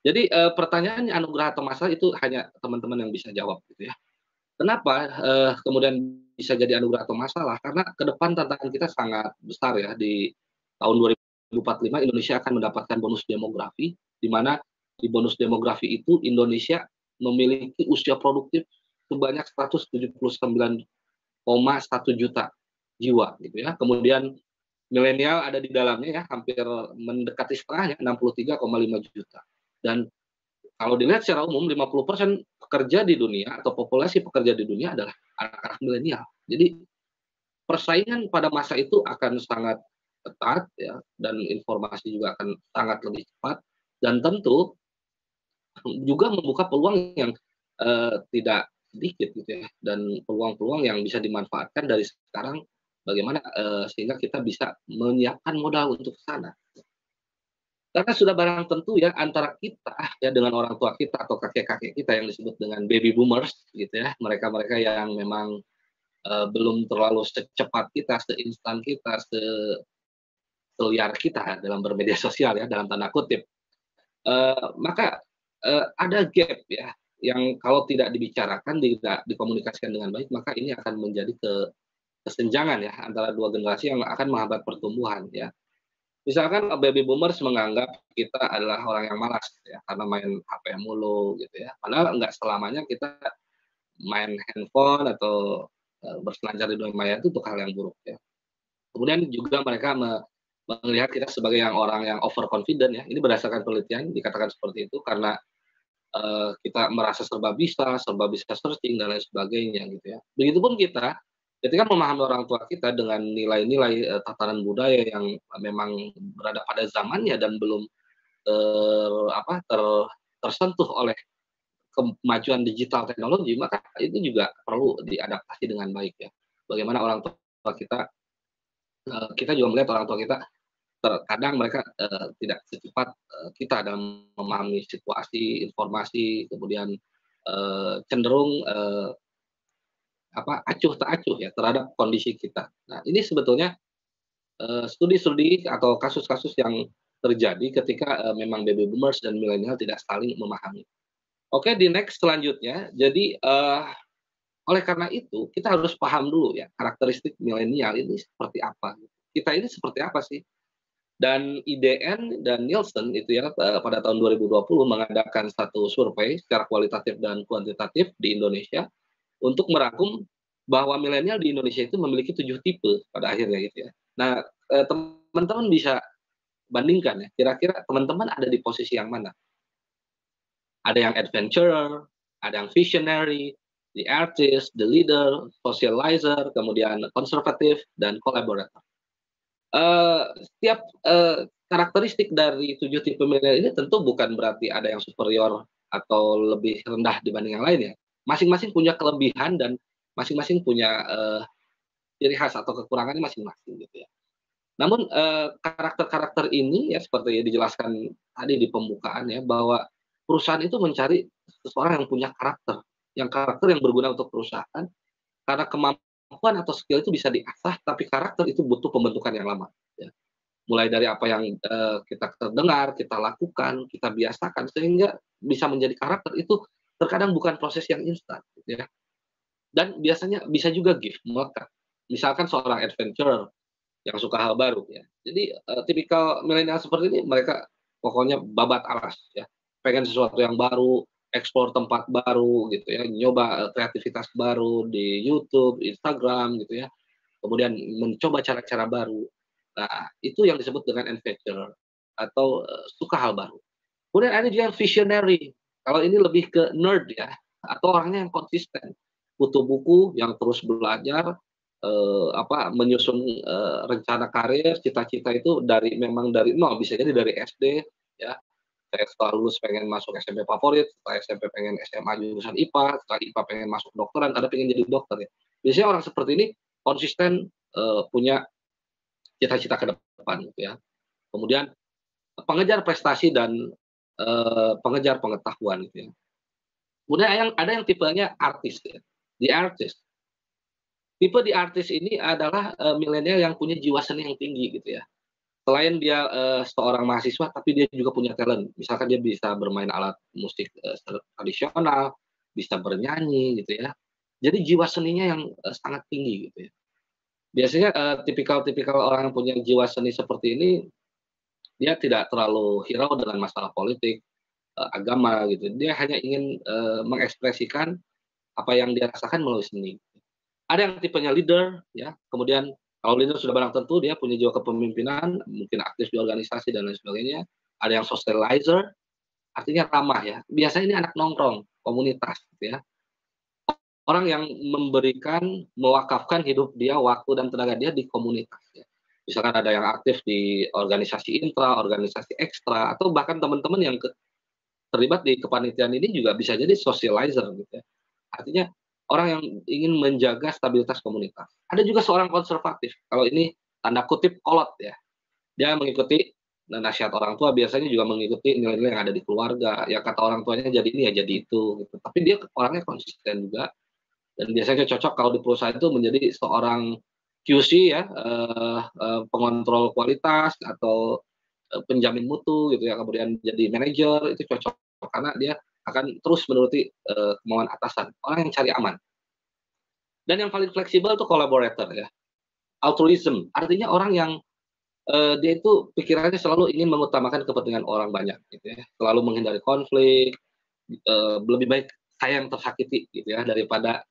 Jadi, pertanyaannya anugerah atau masalah itu hanya teman-teman yang bisa jawab gitu ya. Kenapa, kemudian bisa jadi anugerah atau masalah? Karena ke depan tantangan kita sangat besar ya, di tahun 2045 Indonesia akan mendapatkan bonus demografi, di mana di bonus demografi itu Indonesia memiliki usia produktif sebanyak 179,1 juta jiwa gitu ya. Kemudian milenial ada di dalamnya ya, hampir mendekati setengahnya, 63,5 juta. Dan kalau dilihat secara umum 50% pekerja di dunia atau populasi pekerja di dunia adalah anak-anak milenial. Jadi persaingan pada masa itu akan sangat ketat ya, dan informasi juga akan sangat lebih cepat, dan tentu juga membuka peluang yang, tidak sedikit gitu ya, dan peluang-peluang yang bisa dimanfaatkan dari sekarang bagaimana, sehingga kita bisa menyiapkan modal untuk ke sana. Karena sudah barang tentu ya antara kita ya dengan orang tua kita atau kakek-kakek kita yang disebut dengan baby boomers gitu ya, mereka-mereka yang memang, belum terlalu secepat kita, seinstan kita, seliar kita dalam bermedia sosial ya, dalam tanda kutip. Maka, ada gap ya, yang kalau tidak dibicarakan, tidak dikomunikasikan dengan baik, maka ini akan menjadi kesenjangan ya antara 2 generasi yang akan menghambat pertumbuhan ya. Misalkan, baby boomers menganggap kita adalah orang yang malas gitu ya, karena main HP mulu gitu ya. Padahal nggak selamanya kita main handphone atau, berselancar di dunia maya itu untuk hal yang buruk ya. Kemudian juga mereka melihat kita sebagai orang yang overconfident ya, ini berdasarkan penelitian dikatakan seperti itu karena, kita merasa serba bisa searching dan lain sebagainya gitu ya. Begitupun kita, ketika memahami orang tua kita dengan nilai-nilai, tatanan budaya yang memang berada pada zamannya dan belum tersentuh oleh kemajuan digital teknologi, maka itu juga perlu diadaptasi dengan baik ya. Bagaimana orang tua kita, kita juga melihat orang tua kita terkadang mereka, tidak secepat, kita dalam memahami situasi, informasi, kemudian, cenderung, acuh tak acuh ya terhadap kondisi kita. Nah, ini sebetulnya, studi-studi atau kasus-kasus yang terjadi ketika, memang baby boomers dan milenial tidak saling memahami. Oke, di next selanjutnya, jadi, oleh karena itu kita harus paham dulu ya karakteristik milenial ini seperti apa, kita ini seperti apa sih? Dan IDN dan Nielsen itu ya, pada tahun 2020 mengadakan satu survei secara kualitatif dan kuantitatif di Indonesia untuk merangkum bahwa milenial di Indonesia itu memiliki 7 tipe pada akhirnya gitu ya. Nah, teman-teman bisa bandingkan ya, kira-kira teman-teman ada di posisi yang mana? Ada yang adventurer, ada yang visionary, the artist, the leader, socializer, kemudian konservatif, dan collaborator. Setiap, karakteristik dari 7 tipe milenial ini tentu bukan berarti ada yang superior atau lebih rendah dibanding yang lain ya. Masing-masing punya kelebihan dan masing-masing punya, ciri khas atau kekurangannya masing-masing gitu ya. Namun, karakter-karakter ini ya seperti yang dijelaskan tadi di pembukaan ya, bahwa perusahaan itu mencari seseorang yang punya karakter yang berguna untuk perusahaan, karena kemampuan atau skill itu bisa diasah, tapi karakter itu butuh pembentukan yang lama, ya. Mulai dari apa yang, kita terdengar, kita lakukan, kita biasakan, sehingga bisa menjadi karakter itu terkadang bukan proses yang instan, gitu ya. Dan biasanya bisa juga gift, melekat. Misalkan seorang adventurer yang suka hal baru ya. Jadi, tipikal milenial seperti ini mereka pokoknya babat alas ya, pengen sesuatu yang baru, eksplor tempat baru gitu ya, nyoba, kreativitas baru di YouTube, Instagram gitu ya, kemudian mencoba cara-cara baru. Nah, itu yang disebut dengan adventurer atau, suka hal baru. Kemudian ada juga yang visionary, kalau ini lebih ke nerd ya, atau orangnya yang konsisten, butuh buku yang terus belajar, menyusun, rencana karir, cita-cita itu memang dari nol, bisa jadi dari SD ya, saya setelah lulus pengen masuk SMP favorit, setelah SMP pengen SMA jurusan IPA, setelah IPA pengen masuk kedokteran, ada pengen jadi dokter ya. Biasanya orang seperti ini konsisten, punya cita-cita ke depan gitu ya. Kemudian pengejar prestasi dan, pengejar pengetahuan gitu ya. Kemudian ada yang tipenya artis ya, the artist. Tipe the artist ini adalah, milenial yang punya jiwa seni yang tinggi gitu ya. Selain dia, seorang mahasiswa, tapi dia juga punya talent. Misalkan dia bisa bermain alat musik, tradisional, bisa bernyanyi gitu ya. Jadi jiwa seninya yang, sangat tinggi gitu ya. Biasanya, tipikal-tipikal orang yang punya jiwa seni seperti ini, dia tidak terlalu hirau dengan masalah politik, agama gitu. Dia hanya ingin, mengekspresikan apa yang dia rasakan melalui seni. Ada yang tipenya leader ya, kemudian kalau leader sudah barang tentu dia punya jiwa kepemimpinan, mungkin aktif di organisasi dan lain sebagainya. Ada yang socializer, artinya ramah ya. Biasanya ini anak nongkrong, komunitas gitu ya. Orang yang memberikan, mewakafkan hidup dia, waktu dan tenaga dia di komunitas ya. Misalkan ada yang aktif di organisasi intra, organisasi ekstra, atau bahkan teman-teman yang terlibat di kepanitiaan ini juga bisa jadi socializer gitu ya. Artinya orang yang ingin menjaga stabilitas komunitas. Ada juga seorang konservatif, kalau ini tanda kutip kolot ya. Dia mengikuti nasihat orang tua, biasanya juga mengikuti nilai-nilai yang ada di keluarga, ya kata orang tuanya jadi ini ya jadi itu gitu. Tapi dia orangnya konsisten juga dan biasanya cocok kalau di perusahaan itu menjadi seorang QC ya, pengontrol kualitas atau, penjamin mutu gitu ya, kemudian jadi manajer itu cocok karena dia akan terus menuruti, kemauan atasan, orang yang cari aman. Dan yang paling fleksibel tuh collaborator ya, altruism, artinya orang yang, dia itu pikirannya selalu ingin mengutamakan kepentingan orang banyak gitu ya, selalu menghindari konflik, lebih baik saya yang tersakiti gitu ya daripada,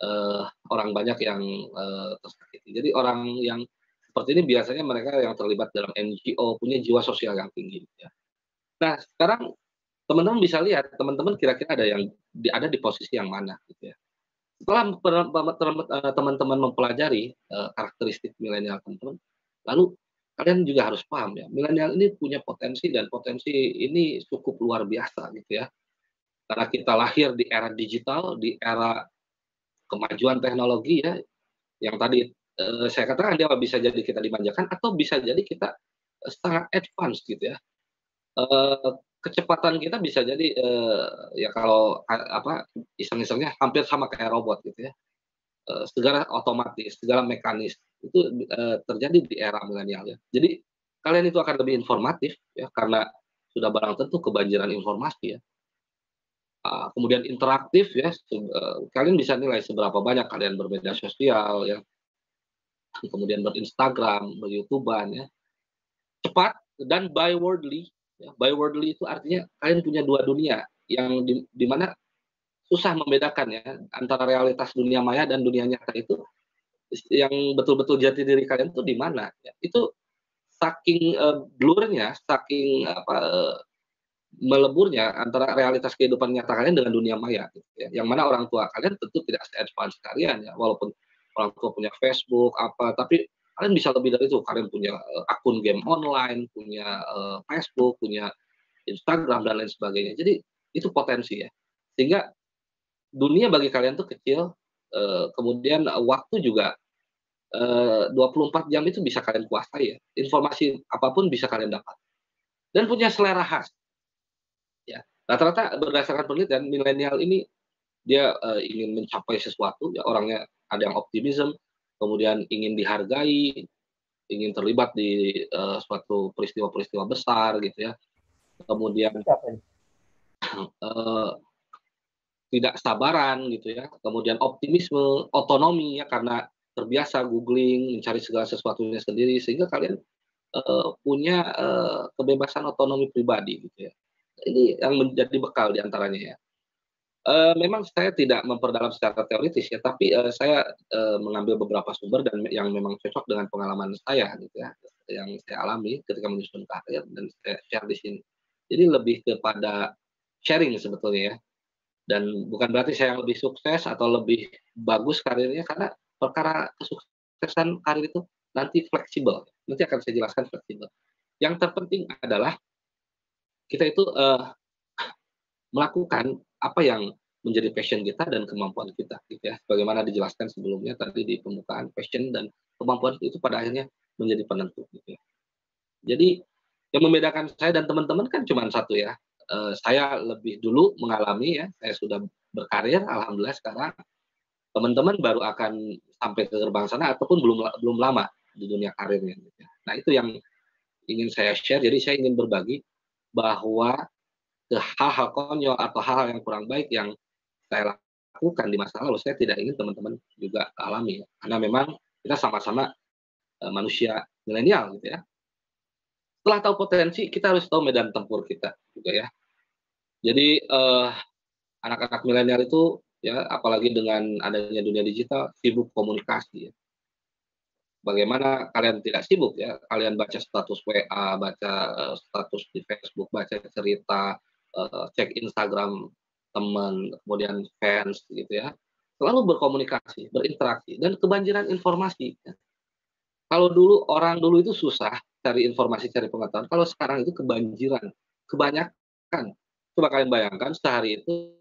orang banyak yang, tersakiti. Jadi orang yang seperti ini biasanya mereka yang terlibat dalam NGO, punya jiwa sosial yang tinggi gitu ya. Nah sekarang teman-teman bisa lihat, teman-teman kira-kira ada di posisi yang mana gitu ya. Setelah teman-teman mempelajari, karakteristik milenial teman-teman, lalu kalian juga harus paham ya, milenial ini punya potensi dan potensi ini cukup luar biasa gitu ya. Karena kita lahir di era digital, di era kemajuan teknologi ya, yang tadi, saya katakan dia bisa jadi kita dimanjakan atau bisa jadi kita, sangat advance gitu ya. Kecepatan kita bisa jadi, ya kalau apa, iseng-isengnya hampir sama kayak robot gitu ya. Segala otomatis, segala mekanis, itu, terjadi di era milenial ya. Jadi, kalian itu akan lebih informatif ya, karena sudah barang tentu kebanjiran informasi ya. Kemudian interaktif ya, kalian bisa nilai seberapa banyak kalian bermedia sosial ya, kemudian ber-Instagram, ber-YouTube-an ya. Cepat dan by-wordly ya, by-wordly itu artinya kalian punya 2 dunia yang di mana susah membedakan ya, antara realitas dunia maya dan dunia nyata itu yang betul-betul jati diri kalian tuh di mana ya. Itu saking, blur-nya, saking apa, meleburnya antara realitas kehidupan nyata kalian dengan dunia maya gitu ya. Yang mana orang tua kalian tentu tidak se-advance kalian ya, walaupun orang tua punya Facebook apa, tapi kalian bisa lebih dari itu. Kalian punya, akun game online, punya, Facebook, punya Instagram dan lain sebagainya. Jadi itu potensi ya. Sehingga dunia bagi kalian tuh kecil, kemudian, waktu juga 24 jam itu bisa kalian kuasai ya, informasi apapun bisa kalian dapat, dan punya selera khas, ya. Rata-rata berdasarkan penelitian milenial ini dia, ingin mencapai sesuatu ya, orangnya ada yang optimism, kemudian ingin dihargai, ingin terlibat di, suatu peristiwa-peristiwa besar gitu ya, kemudian, Siapa nih? eee, tidak sabaran gitu ya, kemudian optimisme, otonomi ya, karena terbiasa googling, mencari segala sesuatunya sendiri sehingga kalian punya, kebebasan otonomi pribadi gitu ya. Ini yang menjadi bekal di antaranya ya. Memang saya tidak memperdalam secara teoritis ya, tapi, saya, mengambil beberapa sumber dan yang memang cocok dengan pengalaman saya gitu ya, yang saya alami ketika menyusun karir dan saya share di sini. Jadi lebih kepada sharing sebetulnya ya, dan bukan berarti saya yang lebih sukses atau lebih bagus karirnya, karena perkara kesuksesan karir itu nanti fleksibel, nanti akan saya jelaskan fleksibel. Yang terpenting adalah kita itu, melakukan apa yang menjadi passion kita dan kemampuan kita gitu ya. Sebagaimana dijelaskan sebelumnya tadi di pembukaan, passion dan kemampuan itu pada akhirnya menjadi penentu gitu ya. Jadi yang membedakan saya dan teman-teman kan cuma satu ya, saya lebih dulu mengalami ya, saya sudah berkarir alhamdulillah sekarang, teman-teman baru akan sampai ke gerbang sana ataupun belum lama di dunia karirnya gitu ya. Nah itu ingin saya share, jadi saya ingin berbagi bahwa hal-hal konyol atau hal-hal yang kurang baik yang saya lakukan di masa lalu, saya tidak ingin teman-teman juga alami ya. Karena memang kita sama-sama, manusia milenial gitu ya. Setelah tahu potensi, kita harus tahu medan tempur kita juga ya. Jadi, anak-anak milenial itu ya, apalagi dengan adanya dunia digital, sibuk komunikasi ya. Bagaimana kalian tidak sibuk ya, kalian baca status WA, baca, status di Facebook, baca cerita, cek Instagram teman, kemudian fans gitu ya. Selalu berkomunikasi, berinteraksi, dan kebanjiran informasi ya. Kalau dulu orang dulu itu susah cari informasi, cari pengetahuan, kalau sekarang itu kebanjiran, kebanyakan. Coba kalian bayangkan sehari itu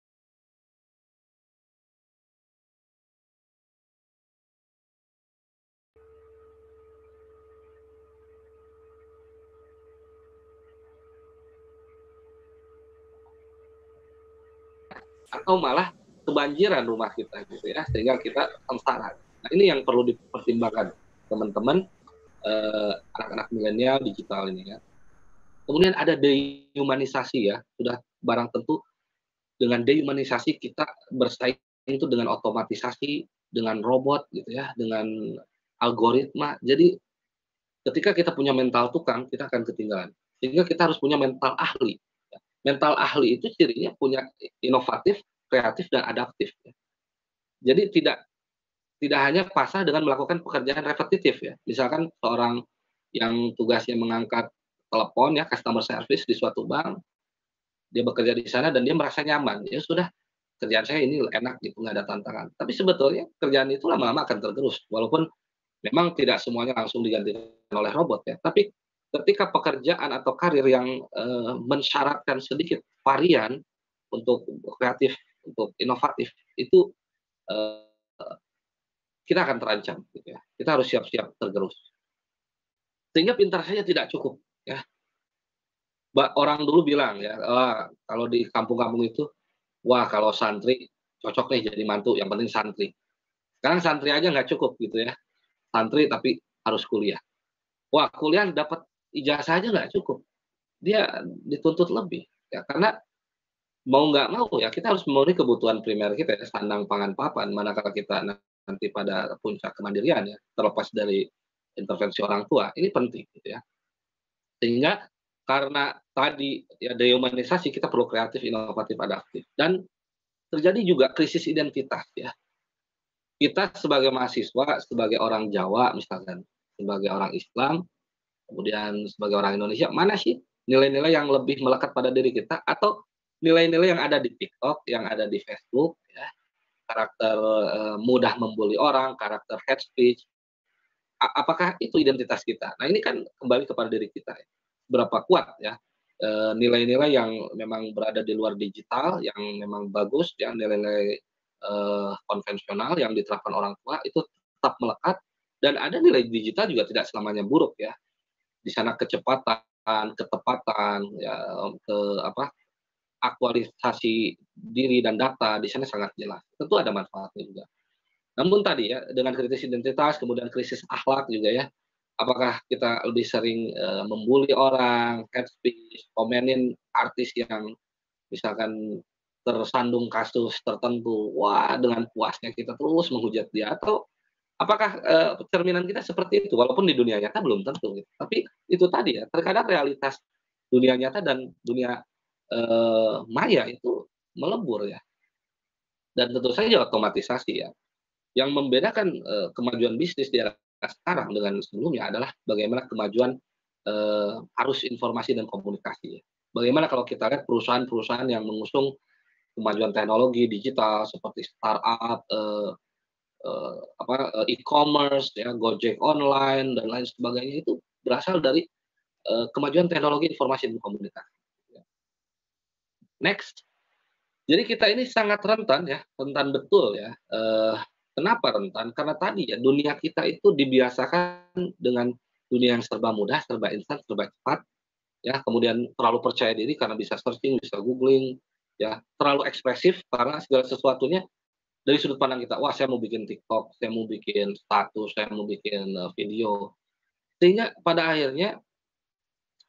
atau malah kebanjiran rumah kita gitu ya, sehingga kita sengsara. Nah, ini yang perlu dipertimbangkan teman-teman, anak-anak milenial digital ini ya. Kemudian ada dehumanisasi ya, sudah barang tentu dengan dehumanisasi kita bersaing itu dengan otomatisasi, dengan robot gitu ya, dengan algoritma. Jadi ketika kita punya mental tukang, kita akan ketinggalan. Sehingga kita harus punya mental ahli. Mental ahli itu cirinya punya inovatif, kreatif, dan adaptif ya. Jadi tidak hanya pasrah dengan melakukan pekerjaan repetitif ya. Misalkan seorang yang tugasnya mengangkat telepon ya, customer service di suatu bank, dia bekerja di sana dan dia merasa nyaman, ya sudah, kerjaan saya ini enak gitu, nggak ada tantangan. Tapi sebetulnya kerjaan itu lama-lama akan tergerus, walaupun memang tidak semuanya langsung digantikan oleh robot ya, tapi ketika pekerjaan atau karir yang, mensyaratkan sedikit varian untuk kreatif, untuk inovatif, itu, eee, kita akan terancam gitu ya. Kita harus siap-siap tergerus. Sehingga pintar saja tidak cukup ya. Orang dulu bilang ya, kalau di kampung-kampung itu, "Wah, kalau santri cocok nih jadi mantu, yang penting santri." Sekarang santri aja nggak cukup gitu ya, santri tapi harus kuliah. Wah, kuliah dapat ijazah aja nggak cukup, dia dituntut lebih, ya karena mau nggak mau ya kita harus memenuhi kebutuhan primer kita ya, sandang, pangan, papan, manakala kita nanti pada puncak kemandirian ya, terlepas dari intervensi orang tua, ini penting gitu ya. Sehingga karena tadi ya dehumanisasi, kita perlu kreatif, inovatif, adaptif, dan terjadi juga krisis identitas ya. Kita sebagai mahasiswa, sebagai orang Jawa misalkan, sebagai orang Islam, kemudian sebagai orang Indonesia, mana sih nilai-nilai yang lebih melekat pada diri kita, atau nilai-nilai yang ada di TikTok, yang ada di Facebook ya, karakter, mudah membuli orang, karakter hate speech, apakah itu identitas kita? Nah, ini kan kembali kepada diri kita ya. Berapa kuat ya, nilai-nilai yang memang berada di luar digital, yang memang bagus ya, nilai-nilai, konvensional yang diterapkan orang tua itu tetap melekat, dan ada nilai digital juga tidak selamanya buruk ya. Di sana kecepatan, ketepatan, ya, ke apa, aktualisasi diri dan data di sana sangat jelas. Tentu ada manfaatnya juga. Namun tadi ya, dengan krisis identitas, kemudian krisis akhlak juga ya, apakah kita lebih sering, membuli orang, hate speech, komenin artis yang misalkan tersandung kasus tertentu, wah dengan puasnya kita terus menghujat dia, atau apakah, cerminan kita seperti itu? Walaupun di dunia nyata belum tentu gitu. Tapi itu tadi ya, terkadang realitas dunia nyata dan dunia, maya itu melebur ya, dan tentu saja otomatisasi ya. Yang membedakan, kemajuan bisnis di era sekarang dengan sebelumnya adalah bagaimana kemajuan, arus informasi dan komunikasi ya. Bagaimana kalau kita lihat perusahaan-perusahaan yang mengusung kemajuan teknologi digital seperti startup, e-commerce ya, Gojek online dan lain sebagainya, itu berasal dari, kemajuan teknologi informasi dan komunikasi, ya. Next, jadi kita ini sangat rentan ya, rentan betul ya, kenapa rentan? Karena tadi ya, dunia kita itu dibiasakan dengan dunia yang serba mudah, serba instan, serba cepat, ya, kemudian terlalu percaya diri karena bisa searching, bisa googling, ya, terlalu ekspresif karena segala sesuatunya dari sudut pandang kita, "Wah, saya mau bikin TikTok, saya mau bikin status, saya mau bikin, video." Sehingga pada akhirnya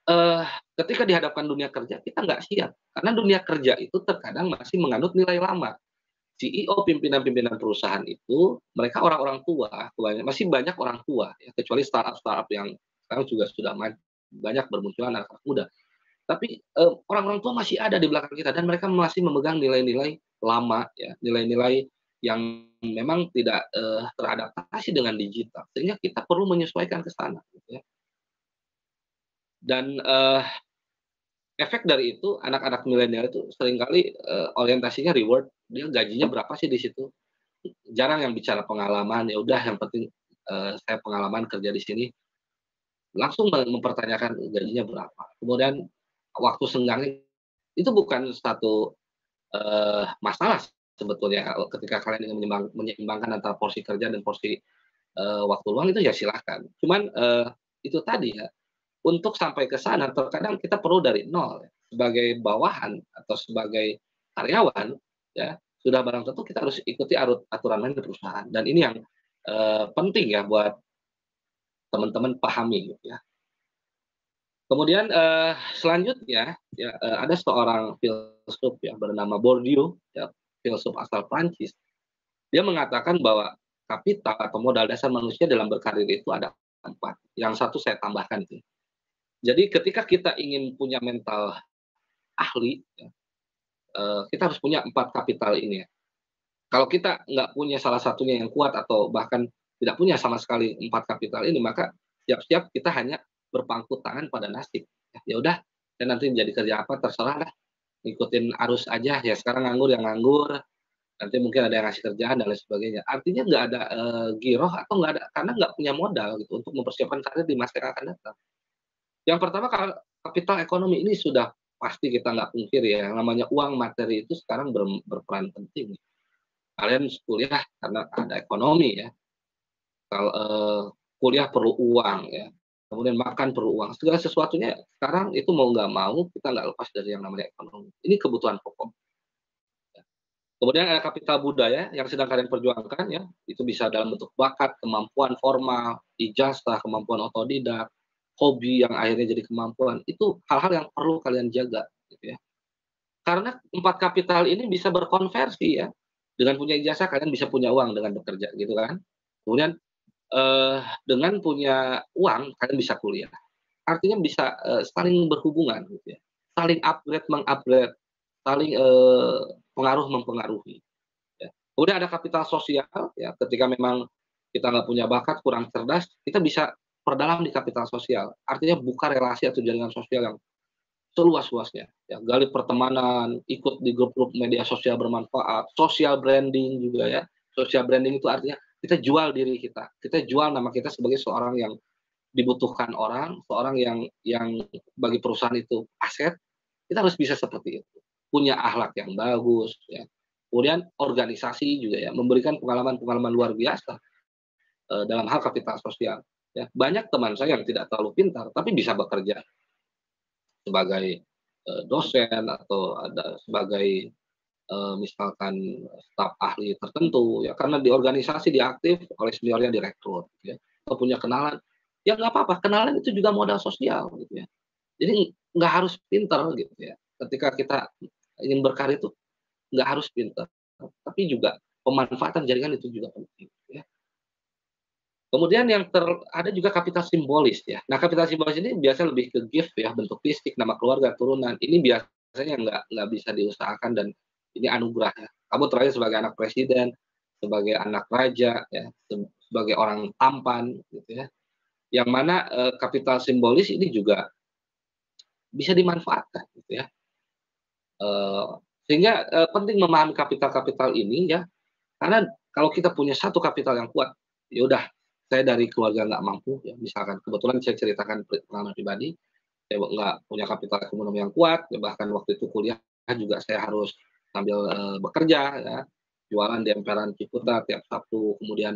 eee, ketika dihadapkan dunia kerja kita nggak siap, karena dunia kerja itu terkadang masih menganut nilai lama. CEO, pimpinan-pimpinan perusahaan itu, mereka orang-orang tua, masih banyak orang tua ya, kecuali startup-startup yang sekarang juga sudah banyak bermunculan anak-anak muda. Tapi, orang-orang tua masih ada di belakang kita dan mereka masih memegang nilai-nilai lama ya, nilai-nilai yang memang tidak, teradaptasi dengan digital, sehingga kita perlu menyesuaikan ke sana gitu ya. Dan, efek dari itu anak-anak milenial itu seringkali, orientasinya reward, dia gajinya berapa sih di situ, jarang yang bicara pengalaman, ya udah yang penting, saya pengalaman kerja di sini, langsung mempertanyakan gajinya berapa. Kemudian waktu senggangnya itu bukan satu, masalah sebetulnya ketika kalian ingin menyeimbangkan antara porsi kerja dan porsi, waktu luang itu ya silahkan. Cuman, itu tadi ya, untuk sampai ke sana terkadang kita perlu dari nol ya, sebagai bawahan atau sebagai karyawan ya, sudah barang tentu kita harus ikuti aturan main di perusahaan dan ini yang, penting ya buat teman-teman pahami gitu ya. Kemudian, selanjutnya ya, ada seorang filsuf ya bernama Bourdieu ya, filsuf asal Prancis. Dia mengatakan bahwa kapital atau modal dasar manusia dalam berkarir itu ada 4, yang satu saya tambahkan itu. Jadi ketika kita ingin punya mental ahli ya, kita harus punya 4 kapital ini ya. Kalau kita nggak punya salah satunya yang kuat atau bahkan tidak punya sama sekali 4 kapital ini, maka siap-siap kita hanya berpangku tangan pada nasib. Ya udah, saya nanti jadi kerja apa terserah lah, ngikutin arus aja, ya sekarang nganggur yang nganggur, nanti mungkin ada yang ngasih kerjaan dan lain sebagainya. Artinya nggak ada, giroh atau nggak ada karena nggak punya modal gitu untuk mempersiapkan karir di masa yang akan datang. Yang pertama kapital ekonomi ini sudah pasti kita nggak pungkiri ya, yang namanya uang materi itu sekarang berperan penting. Kalian kuliah karena ada ekonomi ya, kuliah perlu uang ya, kemudian makan perlu uang, segala sesuatunya sekarang itu mau nggak mau kita nggak lepas dari yang namanya ekonomi. Ini kebutuhan pokok. Kemudian ada kapital budaya yang sedang kalian perjuangkan ya, itu bisa dalam bentuk bakat, kemampuan formal, ijazah, kemampuan otodidak, hobi yang akhirnya jadi kemampuan, itu hal-hal yang perlu kalian jaga gitu ya. Karena 4 kapital ini bisa berkonversi ya, dengan punya ijazah kalian bisa punya uang dengan bekerja gitu kan. Kemudian, dengan punya uang kalian bisa kuliah. Artinya bisa, saling berhubungan gitu ya, saling upgrade meng-upgrade, saling, pengaruh mempengaruhi. Ya. Kemudian ada kapital sosial, ya ketika memang kita nggak punya bakat, kurang cerdas, kita bisa perdalam di kapital sosial. Artinya buka relasi atau jaringan sosial yang seluas-luasnya. Ya, gali pertemanan, ikut di grup-grup media sosial bermanfaat, social branding juga ya. Social branding itu artinya kita jual diri kita, kita jual nama kita sebagai seorang yang dibutuhkan orang, seorang yang bagi perusahaan itu aset, kita harus bisa seperti itu. Punya akhlak yang bagus ya. Kemudian organisasi juga ya, memberikan pengalaman-pengalaman luar biasa, dalam hal kapital sosial, ya. Banyak teman saya yang tidak terlalu pintar, tapi bisa bekerja sebagai, dosen atau ada sebagai, misalkan staf ahli tertentu ya, karena di organisasi dia aktif, oleh seniornya direkrut gitu ya, atau punya kenalan, ya nggak apa-apa, kenalan itu juga modal sosial gitu ya. Jadi nggak harus pintar gitu ya, ketika kita ingin berkarir itu nggak harus pintar, tapi juga pemanfaatan jaringan itu juga penting, ya. Kemudian yang ada juga kapital simbolis ya. Nah, kapital simbolis ini biasanya lebih ke gift ya, bentuk fisik, nama keluarga, turunan. Ini biasanya nggak bisa diusahakan dan ini anugerah ya. Kamu terakhir sebagai anak presiden, sebagai anak raja ya, sebagai orang tampan gitu ya. Yang mana, kapital simbolis ini juga bisa dimanfaatkan gitu ya. Eee, sehingga, penting memahami kapital-kapital ini ya, karena kalau kita punya satu kapital yang kuat, ya udah, saya dari keluarga nggak mampu ya, misalkan kebetulan saya ceritakan pengalaman pribadi, saya nggak punya kapital ekonomi yang kuat, ya bahkan waktu itu kuliah juga saya harus sambil, bekerja ya, jualan di emperan Ciputat tiap Sabtu, kemudian,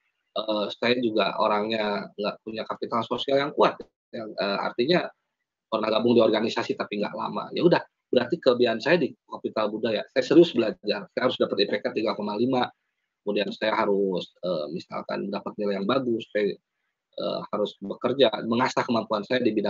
saya juga orangnya nggak punya kapital sosial yang kuat, yang, artinya pernah gabung di organisasi tapi nggak lama. Ya udah, berarti kelebihan saya di kapital budaya. Saya serius belajar, saya harus dapat IPK 3,5, kemudian saya harus, misalkan dapat nilai yang bagus, saya, harus bekerja, mengasah kemampuan saya di bidang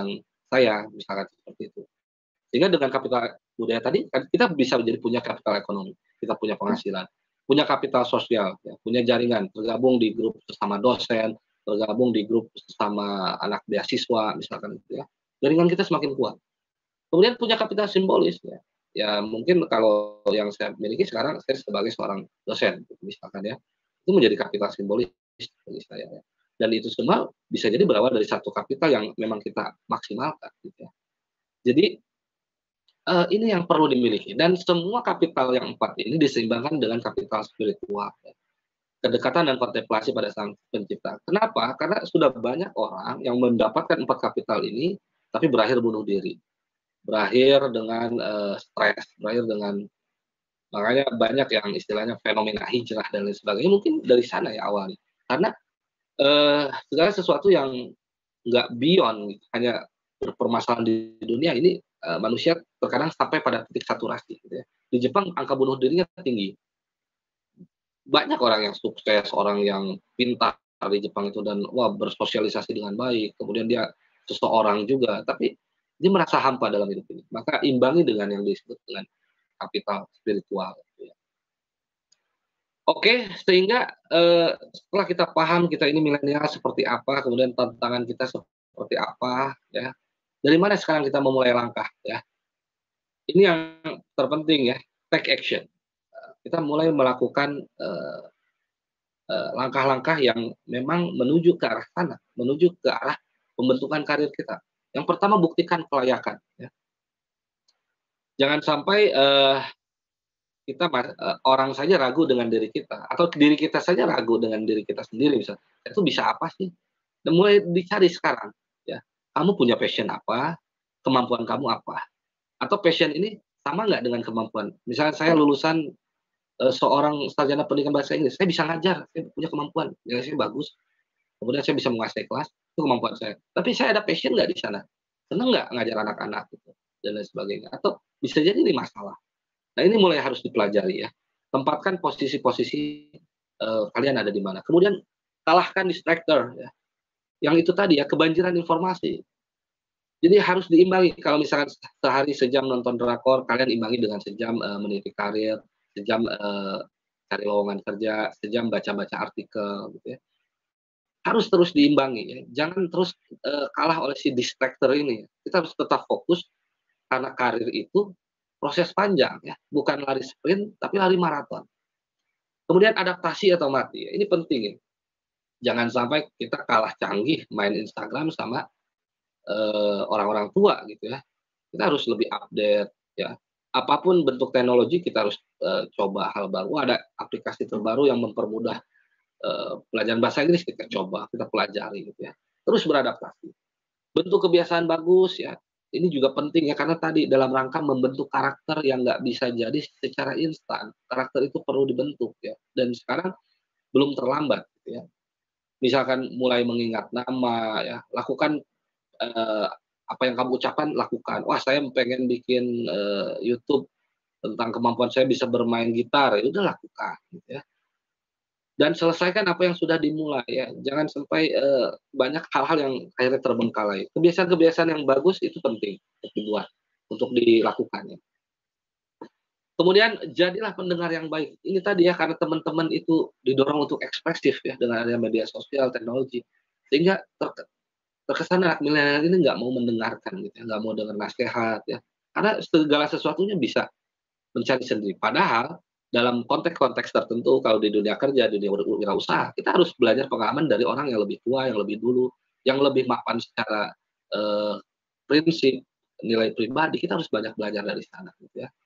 saya, misalkan seperti itu. Sehingga dengan kapital budaya tadi, kan kita bisa menjadi punya kapital ekonomi, kita punya penghasilan, punya kapital sosial, ya, punya jaringan, tergabung di grup sesama dosen, tergabung di grup sesama anak beasiswa, misalkan gitu ya. Jaringan kita semakin kuat. Kemudian punya kapital simbolis, ya. Ya mungkin kalau yang saya miliki sekarang, saya sebagai seorang dosen, gitu, misalkan ya, itu menjadi kapital simbolis bagi saya ya. Dan itu semua bisa jadi berawal dari satu kapital yang memang kita maksimalkan, gitu ya. Jadi ini yang perlu dimiliki dan semua kapital yang 4 ini diseimbangkan dengan kapital spiritual ya, kedekatan dan kontemplasi pada Sang Pencipta. Kenapa? Karena sudah banyak orang yang mendapatkan 4 kapital ini, tapi berakhir bunuh diri, berakhir dengan, stres, berakhir dengan makanya banyak yang istilahnya fenomena hijrah dan lain sebagainya, mungkin dari sana ya awalnya. Karena, segala sesuatu yang nggak beyond, hanya berpermasalahan di dunia ini, manusia terkadang sampai pada titik saturasi gitu ya. Di Jepang angka bunuh dirinya tinggi. Banyak orang yang sukses, orang yang pintar di Jepang itu dan wah bersosialisasi dengan baik, kemudian dia seseorang juga, tapi dia merasa hampa dalam hidup ini. Maka imbangi dengan yang disebut dengan kapital spiritual gitu ya. Oke, sehingga, setelah kita paham kita ini milenial seperti apa, kemudian tantangan kita seperti apa ya, dari mana sekarang kita memulai langkah ya? Ini yang terpenting ya, take action. Kita mulai melakukan, langkah-langkah yang memang menuju ke arah sana, menuju ke arah pembentukan karir kita. Yang pertama buktikan kelayakan ya. Jangan sampai, orang saja ragu dengan diri kita, atau diri kita saja ragu dengan diri kita sendiri misal, "Itu bisa apa sih?" Dan mulai dicari sekarang ya, kamu punya passion apa, kemampuan kamu apa, atau passion ini sama nggak dengan kemampuan. Misalnya saya lulusan, seorang sarjana pendidikan bahasa Inggris, saya bisa ngajar, saya punya kemampuan, nilai saya bagus, kemudian saya bisa menguasai kelas, itu kemampuan saya. Tapi saya ada passion nggak di sana? Seneng nggak ngajar anak-anak gitu, dan lain sebagainya, atau bisa jadi ini masalah. Nah ini mulai harus dipelajari ya, tempatkan posisi-posisi, kalian ada di mana. Kemudian kalahkan distractor ya, yang itu tadi ya, kebanjiran informasi. Jadi harus diimbangi, kalau misalkan sehari sejam nonton drakor, kalian imbangi dengan sejam, meniti karir, sejam, cari lowongan kerja, sejam baca-baca artikel gitu ya. Harus terus diimbangi ya, jangan terus, kalah oleh si distractor ini. Kita harus tetap fokus, karena karir itu proses panjang ya, bukan lari sprint, tapi lari maraton. Kemudian adaptasi atau mati, ya, ini penting ya. Jangan sampai kita kalah canggih main Instagram sama, orang-orang tua gitu ya. Kita harus lebih update ya. Apapun bentuk teknologi kita harus, coba hal baru. Ada aplikasi terbaru yang mempermudah, pelajaran bahasa Inggris kita coba, kita pelajari gitu ya. Terus beradaptasi. Bentuk kebiasaan bagus ya, ini juga penting ya karena tadi dalam rangka membentuk karakter yang nggak bisa jadi secara instan. Karakter itu perlu dibentuk ya, dan sekarang belum terlambat gitu ya. Misalkan mulai mengingat nama ya, lakukan, eee, apa yang kamu ucapkan lakukan. Wah saya pengen bikin, YouTube tentang kemampuan saya bisa bermain gitar, ya udah lakukan gitu ya. Dan selesaikan apa yang sudah dimulai ya, jangan sampai, banyak hal-hal yang akhirnya terbengkalai. Kebiasaan-kebiasaan yang bagus itu penting untuk dibuat, untuk dilakukan ya. Kemudian jadilah pendengar yang baik. Ini tadi ya, karena teman-teman itu didorong untuk ekspresif ya dengan adanya media sosial, teknologi, sehingga terkesan anak milenial ini nggak mau mendengarkan gitu ya, nggak mau dengar nasihat ya, karena segala sesuatunya bisa mencari sendiri. Padahal dalam konteks-konteks tertentu kalau di dunia kerja, dunia wirausaha, kita harus belajar pengalaman dari orang yang lebih tua, yang lebih dulu, yang lebih mapan secara, eee, prinsip, nilai pribadi, kita harus banyak belajar dari sana gitu ya.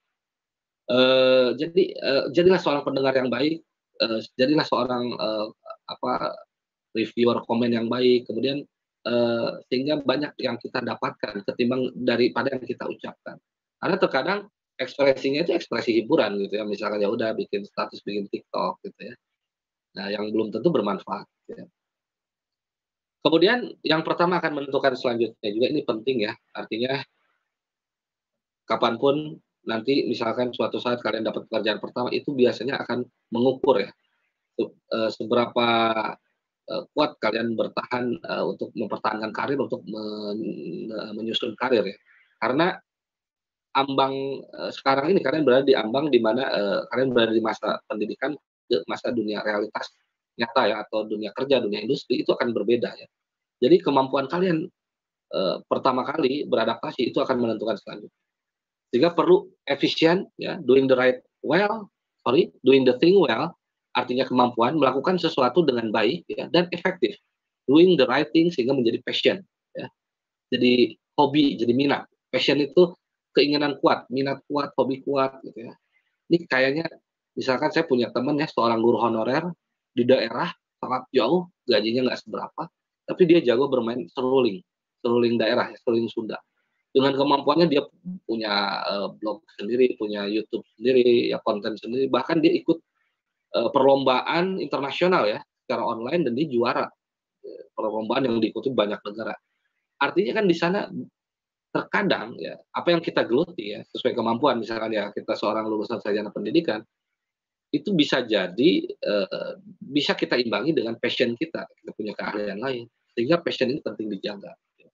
Jadi, jadilah seorang pendengar yang baik, jadilah seorang, apa, reviewer komen yang baik, kemudian, sehingga banyak yang kita dapatkan ketimbang daripada yang kita ucapkan. Karena terkadang ekspresinya itu ekspresi hiburan gitu ya, misalkan ya udah bikin status, bikin TikTok gitu ya. Nah, yang belum tentu bermanfaat gitu ya. Kemudian yang pertama akan menentukan selanjutnya juga ini penting ya, artinya kapan pun nanti misalkan suatu saat kalian dapat pekerjaan pertama itu biasanya akan mengukur ya, seberapa kuat kalian bertahan, untuk mempertahankan karir, untuk menyusun karir ya. Karena ambang, sekarang ini kalian berada di ambang di mana, kalian berada di masa pendidikan ke masa dunia realitas nyata ya, atau dunia kerja, dunia industri itu akan berbeda ya. Jadi kemampuan kalian, pertama kali beradaptasi itu akan menentukan selanjutnya. Sehingga perlu efisien ya, doing the thing well, artinya kemampuan melakukan sesuatu dengan baik ya, dan efektif. Doing the right thing sehingga menjadi passion ya, jadi hobi, jadi minat. Passion itu keinginan kuat, minat kuat, hobi kuat gitu ya. Ini kayaknya misalkan saya punya teman ya, seorang guru honorer di daerah sangat jauh, gajinya nggak seberapa, tapi dia jago bermain seruling, seruling daerah ya, seruling Sunda. Dengan kemampuannya dia punya, blog sendiri, punya YouTube sendiri, ya konten sendiri, bahkan dia ikut, perlombaan internasional ya, secara online dan dia juara, perlombaan yang diikuti banyak negara. Artinya kan di sana terkadang ya, apa yang kita geluti ya, sesuai kemampuan misalkan ya, kita seorang lulusan sarjana pendidikan, itu bisa jadi, bisa kita imbangi dengan passion kita punya keahlian lain, sehingga passion ini penting dijaga.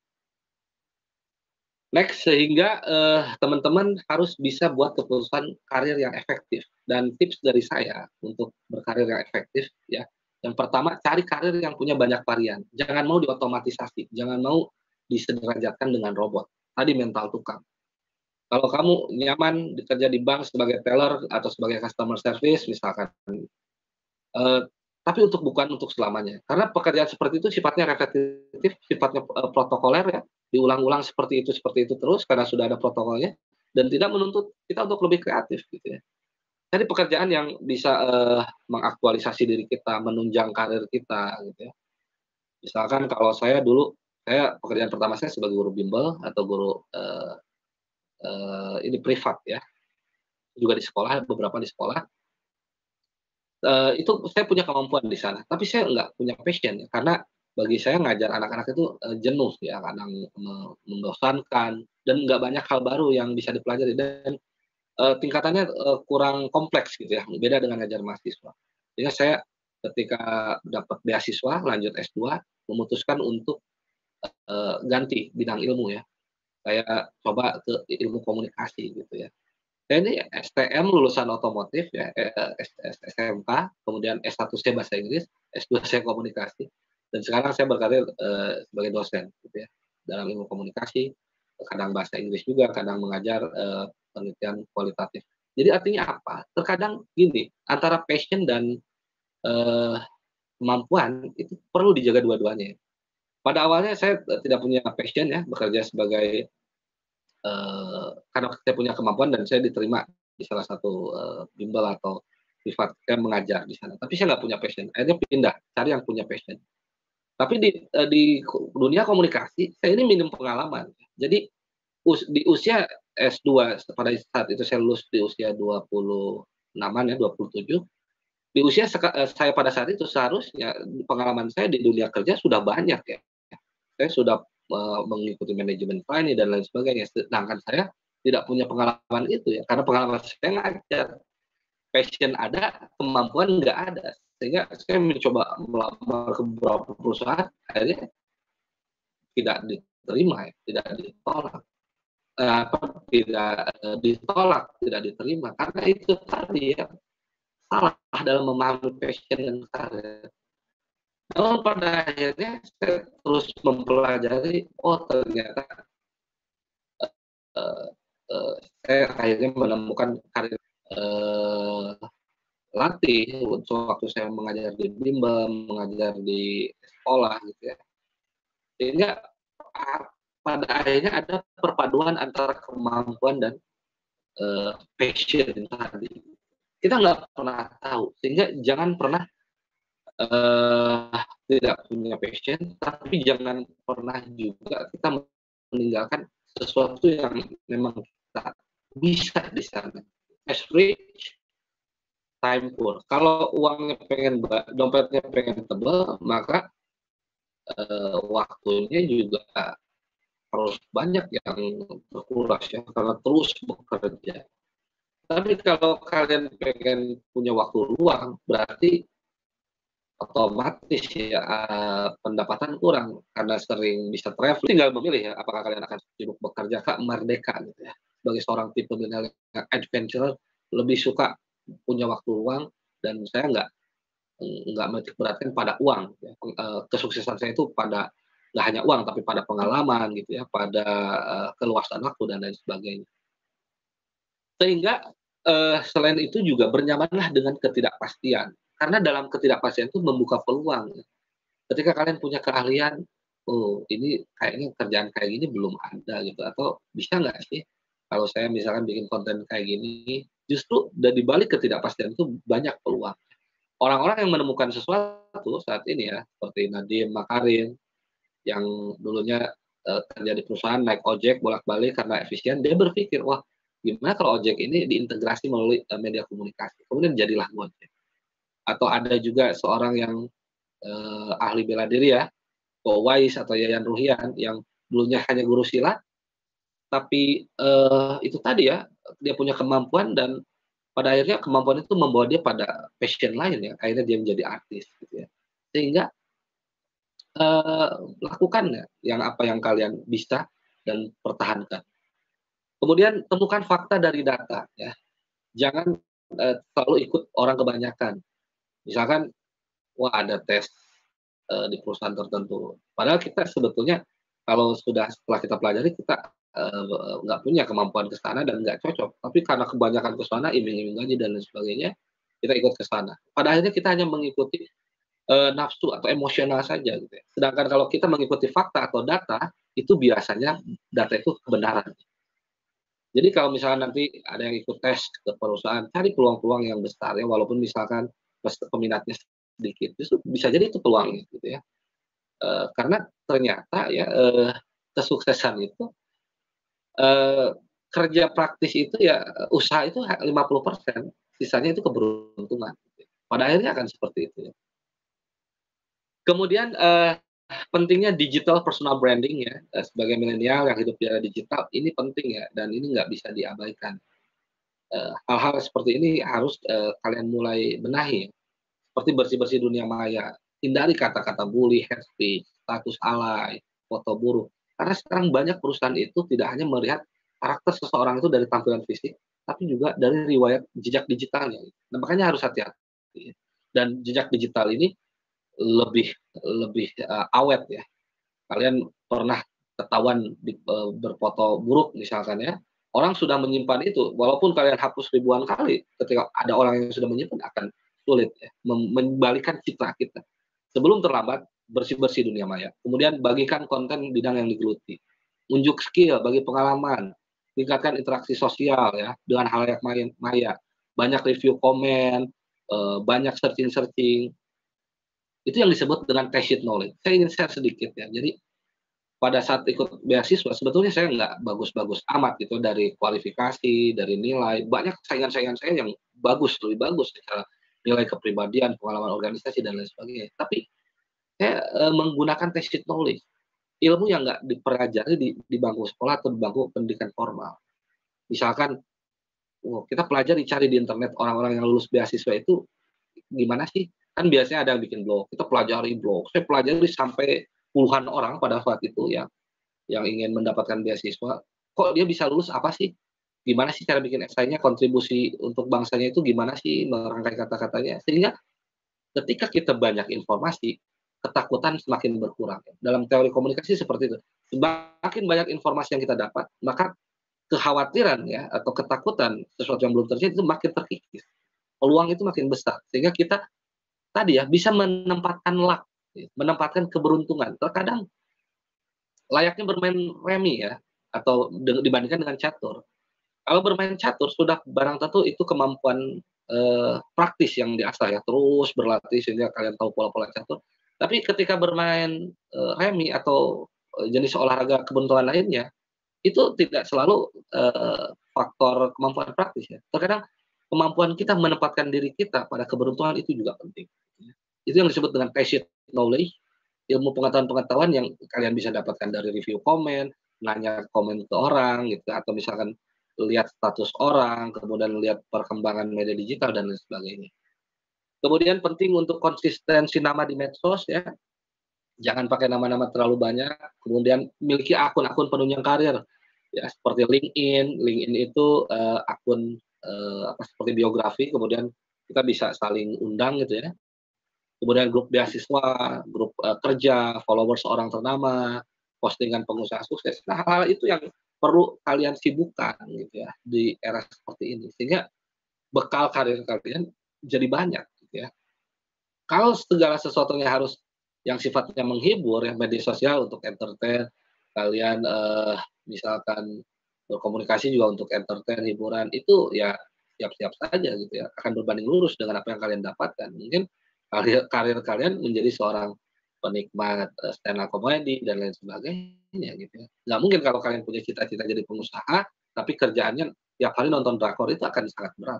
Next, sehingga, teman-teman harus bisa buat keputusan karir yang efektif dan tips dari saya untuk berkarir yang efektif ya, yang pertama cari karir yang punya banyak varian, jangan mau diotomatisasi, jangan mau disederajatkan dengan robot, tadi mental tukang. Kalau kamu nyaman kerja di bank sebagai teller atau sebagai customer service misalkan, Eee, tapi bukan untuk selamanya. Karena pekerjaan seperti itu sifatnya repetitif, sifatnya, protokoler ya, diulang-ulang seperti itu terus karena sudah ada protokolnya dan tidak menuntut kita untuk lebih kreatif gitu ya. Cari pekerjaan yang bisa, mengaktualisasi diri kita, menunjang karir kita gitu ya. Misalkan kalau saya dulu, saya pekerjaan pertama saya sebagai guru bimbel atau guru, ini privat ya, juga di sekolah, beberapa di sekolah. Itu saya punya kemampuan di sana, tapi saya nggak punya passion ya, karena bagi saya ngajar anak-anak itu, jenuh ya, kadang membosankan dan nggak banyak hal baru yang bisa dipelajari dan, tingkatannya, kurang kompleks gitu ya, beda dengan ngajar mahasiswa. Sehingga saya ketika dapat beasiswa lanjut S2, memutuskan untuk, ganti bidang ilmu ya, saya coba ke ilmu komunikasi gitu ya. Saya ini STM lulusan otomotif ya, SMK, kemudian S1 saya bahasa Inggris, S2 saya komunikasi, dan sekarang saya berkarir, sebagai dosen gitu ya, dalam ilmu komunikasi, kadang bahasa Inggris juga, kadang mengajar, penelitian kualitatif. Jadi artinya apa? Terkadang gini, antara passion dan, eee, kemampuan itu perlu dijaga dua-duanya. Pada awalnya saya, tidak punya passion ya, bekerja sebagai karena saya punya kemampuan dan saya diterima di salah satu, bimbel atau privat, saya mengajar di sana, tapi saya nggak punya passion, akhirnya pindah, cari yang punya passion. Tapi di dunia komunikasi, saya ini minim pengalaman. Jadi di usia S2 pada saat itu saya lulus di usia 26-an ya, 27, di usia saya pada saat itu seharusnya pengalaman saya di dunia kerja sudah banyak ya. Saya sudah, mengikuti manajemen finance dan lain sebagainya, sedangkan saya tidak punya pengalaman itu ya, karena pengalaman saya ngajar, passion ada, kemampuan nggak ada. Sehingga saya mencoba melamar ke beberapa perusahaan, akhirnya tidak diterima ya, tidak ditolak, apa, tidak, ditolak, tidak diterima, karena itu tadi ya, salah dalam memahami passion dan karir. Namun pada akhirnya saya terus mempelajari, oh ternyata Eee eee, saya akhirnya menemukan karir, eee, latih waktu saya mengajar di bimbel, mengajar di sekolah gitu ya. Sehingga a pada akhirnya ada perpaduan antara kemampuan dan, passion tadi. Kita nggak pernah tahu, sehingga jangan pernah, tidak punya passion, tapi jangan pernah juga kita meninggalkan sesuatu yang memang kita bisa di sana. Cash rich, time poor. Kalau uangnya pengen dompetnya pengen tebal, maka, waktunya juga harus banyak yang terkuras ya, karena terus bekerja. Tapi kalau kalian pengen punya waktu luang, berarti otomatis ya, pendapatan kurang karena sering bisa travel, tinggal memilih ya, apakah kalian akan sibuk bekerja kah, merdeka gitu ya. Sebagai seorang tipe milenial yang adventure, lebih suka punya waktu luang dan saya nggak menitik beratkan pada uang ya, kesuksesan saya itu pada nggak hanya uang, tapi pada pengalaman gitu ya, pada, keluasan waktu dan lain sebagainya. Sehingga, selain itu juga bernyamanlah dengan ketidakpastian, karena dalam ketidakpastian itu membuka peluang ya. Ketika kalian punya keahlian, "Oh, ini kayaknya kerjaan kayak gini belum ada," gitu, atau, "Bisa nggak sih kalau saya misalkan bikin konten kayak gini?" Justru dari balik ketidakpastian itu banyak peluang. Orang-orang yang menemukan sesuatu saat ini ya, seperti Nadiem Makarim yang dulunya, kerja di perusahaan naik ojek bolak-balik karena efisien, dia berpikir, "Wah, gimana kalau ojek ini diintegrasi melalui, media komunikasi?" Kemudian jadilah Gojek. Atau ada juga seorang yang, ahli bela diri ya, Ko Uwais atau Yayan Ruhian yang dulunya hanya guru silat, tapi, itu tadi ya, dia punya kemampuan dan pada akhirnya kemampuan itu membawa dia pada passion lain ya, akhirnya dia menjadi artis gitu ya. Sehingga, eee, lakukan ya apa yang kalian bisa dan pertahankan. Kemudian temukan fakta dari data ya, jangan, selalu ikut orang kebanyakan. Misalkan, wah ada tes, di perusahaan tertentu, padahal kita sebetulnya kalau setelah kita pelajari kita, nggak punya kemampuan ke sana dan nggak cocok, tapi karena kebanyakan ke sana, iming-iming gaji dan lain sebagainya, kita ikut ke sana. Pada akhirnya kita hanya mengikuti, nafsu atau emosional saja gitu ya. Sedangkan kalau kita mengikuti fakta atau data, itu biasanya data itu kebenaran. Jadi kalau misalkan nanti ada yang ikut tes ke perusahaan, cari peluang-peluang yang besar ya, walaupun misalkan peminatnya sedikit, justru bisa jadi itu peluangnya gitu ya. Karena ternyata ya, kesuksesan itu, eee, kerja praktis itu ya, usaha itu 50%, sisanya itu keberuntungan gitu ya. Pada akhirnya akan seperti itu ya. Kemudian, pentingnya digital personal branding ya, sebagai milenial yang hidup di era digital, ini penting ya, dan ini nggak bisa diabaikan. Hal-hal seperti ini harus, kalian mulai benahi, seperti bersih-bersih dunia maya, hindari kata-kata bully, hate speech, status alay, foto buruk. Karena sekarang banyak perusahaan itu tidak hanya melihat karakter seseorang itu dari tampilan fisik, tapi juga dari riwayat jejak digitalnya. Nah, makanya harus hati-hati. Dan jejak digital ini lebih lebih, awet ya. Kalian pernah ketahuan berfoto buruk misalkan ya, orang sudah menyimpan itu, walaupun kalian hapus ribuan kali, ketika ada orang yang sudah menyimpan akan sulit ya, membalikan citra kita. Sebelum terlambat, bersih-bersih dunia maya. Kemudian bagikan konten bidang yang digeluti. Unjuk skill, bagi pengalaman, tingkatkan interaksi sosial ya, dengan halayak maya. Banyak review komen, banyak searching-searching, itu yang disebut dengan tacit knowledge. Saya ingin share sedikit ya, jadi pada saat ikut beasiswa sebetulnya saya nggak bagus-bagus amat gitu dari kualifikasi, dari nilai, banyak saingan-saingan saya yang bagus, lebih bagus secara nilai kepribadian, pengalaman organisasi dan lain sebagainya. Tapi saya, menggunakan tacit knowledge, ilmu yang nggak dipelajari di bangku sekolah atau di bangku pendidikan formal. Misalkan, kita pelajari cari di internet orang-orang yang lulus beasiswa itu gimana sih? Kan biasanya ada yang bikin blog, kita pelajari blog, saya pelajari sampai puluhan orang pada saat itu ya yang ingin mendapatkan beasiswa, kok dia bisa lulus apa sih? Gimana sih cara bikin esainya, kontribusi untuk bangsanya itu gimana sih merangkai kata-katanya? Sehingga ketika kita banyak informasi, ketakutan semakin berkurang. Dalam teori komunikasi seperti itu. Semakin banyak informasi yang kita dapat, maka kekhawatiran ya atau ketakutan sesuatu yang belum terjadi itu makin terkikis. Peluang itu makin besar. Sehingga kita tadi ya bisa menempatkan luck, menempatkan keberuntungan. Terkadang layaknya bermain remi ya, atau dibandingkan dengan catur. Kalau bermain catur sudah barang tentu itu kemampuan, praktis yang diasah ya, terus berlatih sehingga kalian tahu pola-pola catur. Tapi ketika bermain, remi atau, jenis olahraga keberuntungan lainnya, itu tidak selalu, faktor kemampuan praktis ya. Terkadang kemampuan kita menempatkan diri kita pada keberuntungan itu juga penting, ya. Itu yang disebut dengan tacit knowledge, ilmu pengetahuan-pengetahuan yang kalian bisa dapatkan dari review komen, nanya komen ke orang gitu, atau misalkan lihat status orang, kemudian lihat perkembangan media digital dan lain sebagainya. Kemudian penting untuk konsistensi nama di medsos ya, jangan pakai nama-nama terlalu banyak, kemudian miliki akun-akun penunjang karir, ya seperti LinkedIn. LinkedIn itu, akun, seperti biografi, kemudian kita bisa saling undang gitu ya. Kemudian grup beasiswa, grup, kerja, followers orang ternama, postingan pengusaha sukses. Nah, hal-hal itu yang perlu kalian sibukkan gitu ya, di era seperti ini. Sehingga bekal karir kalian jadi banyak gitu ya. Kalau segala sesuatunya harus yang sifatnya menghibur ya, media sosial untuk entertain, kalian, misalkan berkomunikasi juga untuk entertain, hiburan, itu ya siap-siap saja gitu ya, akan berbanding lurus dengan apa yang kalian dapatkan. Mungkin karir karir kalian menjadi seorang penikmat, stand up comedy dan lain sebagainya gitu ya. Nggak mungkin kalau kalian punya cita-cita jadi pengusaha, tapi kerjaannya tiap hari nonton drakor, itu akan sangat berat.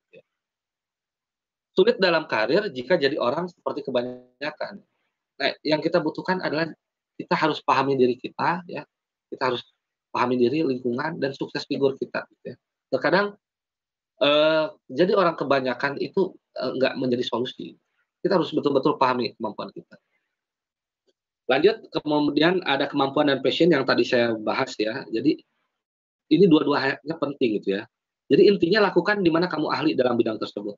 Sulit dalam karir jika jadi orang seperti kebanyakan. Nah, yang kita butuhkan adalah kita harus pahami diri kita ya, kita harus pahami diri, lingkungan, dan sukses figur kita gitu ya. Terkadang, jadi orang kebanyakan itu, nggak menjadi solusi. Kita harus betul-betul pahami kemampuan kita. Lanjut, kemudian ada kemampuan dan passion yang tadi saya bahas ya. Jadi ini dua-duanya penting gitu ya. Jadi intinya lakukan di mana kamu ahli dalam bidang tersebut.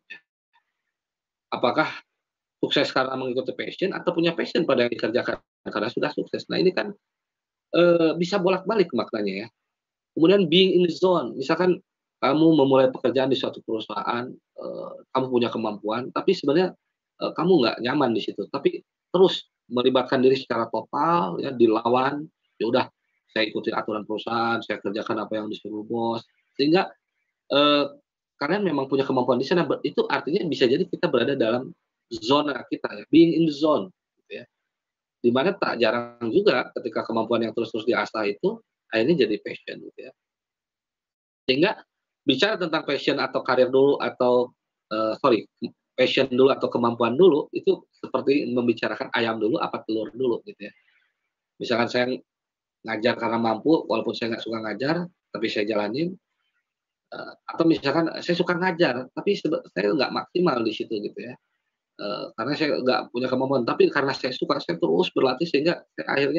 Apakah sukses karena mengikuti passion atau punya passion pada yang dikerjakan karena sudah sukses. Nah ini kan, bisa bolak-balik maknanya ya. Kemudian being in the zone, misalkan kamu memulai pekerjaan di suatu perusahaan, kamu punya kemampuan, tapi sebenarnya, kamu nggak nyaman di situ, tapi terus melibatkan diri secara total ya, dilawan, ya udah saya ikuti aturan perusahaan, saya kerjakan apa yang disuruh bos, sehingga, eee, kalian memang punya kemampuan di sana, itu artinya bisa jadi kita berada dalam zona kita ya, being in the zone gitu ya. Di mana tak jarang juga ketika kemampuan yang terus-terus diasah itu akhirnya jadi passion gitu ya. Sehingga bicara tentang passion atau karir dulu atau, sorry, passion dulu atau kemampuan dulu, itu seperti membicarakan ayam dulu apa telur dulu gitu ya. Misalkan saya ngajar karena mampu walaupun saya nggak suka ngajar, tapi saya jalanin, atau misalkan saya suka ngajar tapi saya nggak maksimal di situ gitu ya. Karena saya nggak punya kemampuan, tapi karena saya suka, saya terus berlatih sehingga saya akhirnya,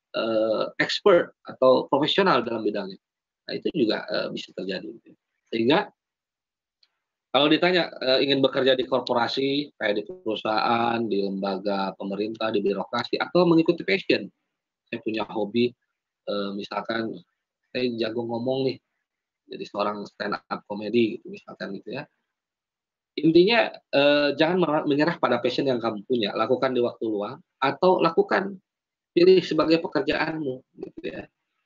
expert atau profesional dalam bidangnya. Nah itu juga, bisa terjadi gitu. Sehingga kalau ditanya, ingin bekerja di korporasi, kayak di perusahaan, di lembaga pemerintah, di birokrasi, atau mengikuti passion, saya punya hobi, misalkan saya jago ngomong nih, jadi seorang stand up comedy gitu misalkan gitu ya. Intinya, jangan menyerah pada passion yang kamu punya, lakukan di waktu luang, atau lakukan, pilih sebagai pekerjaanmu, gitu ya.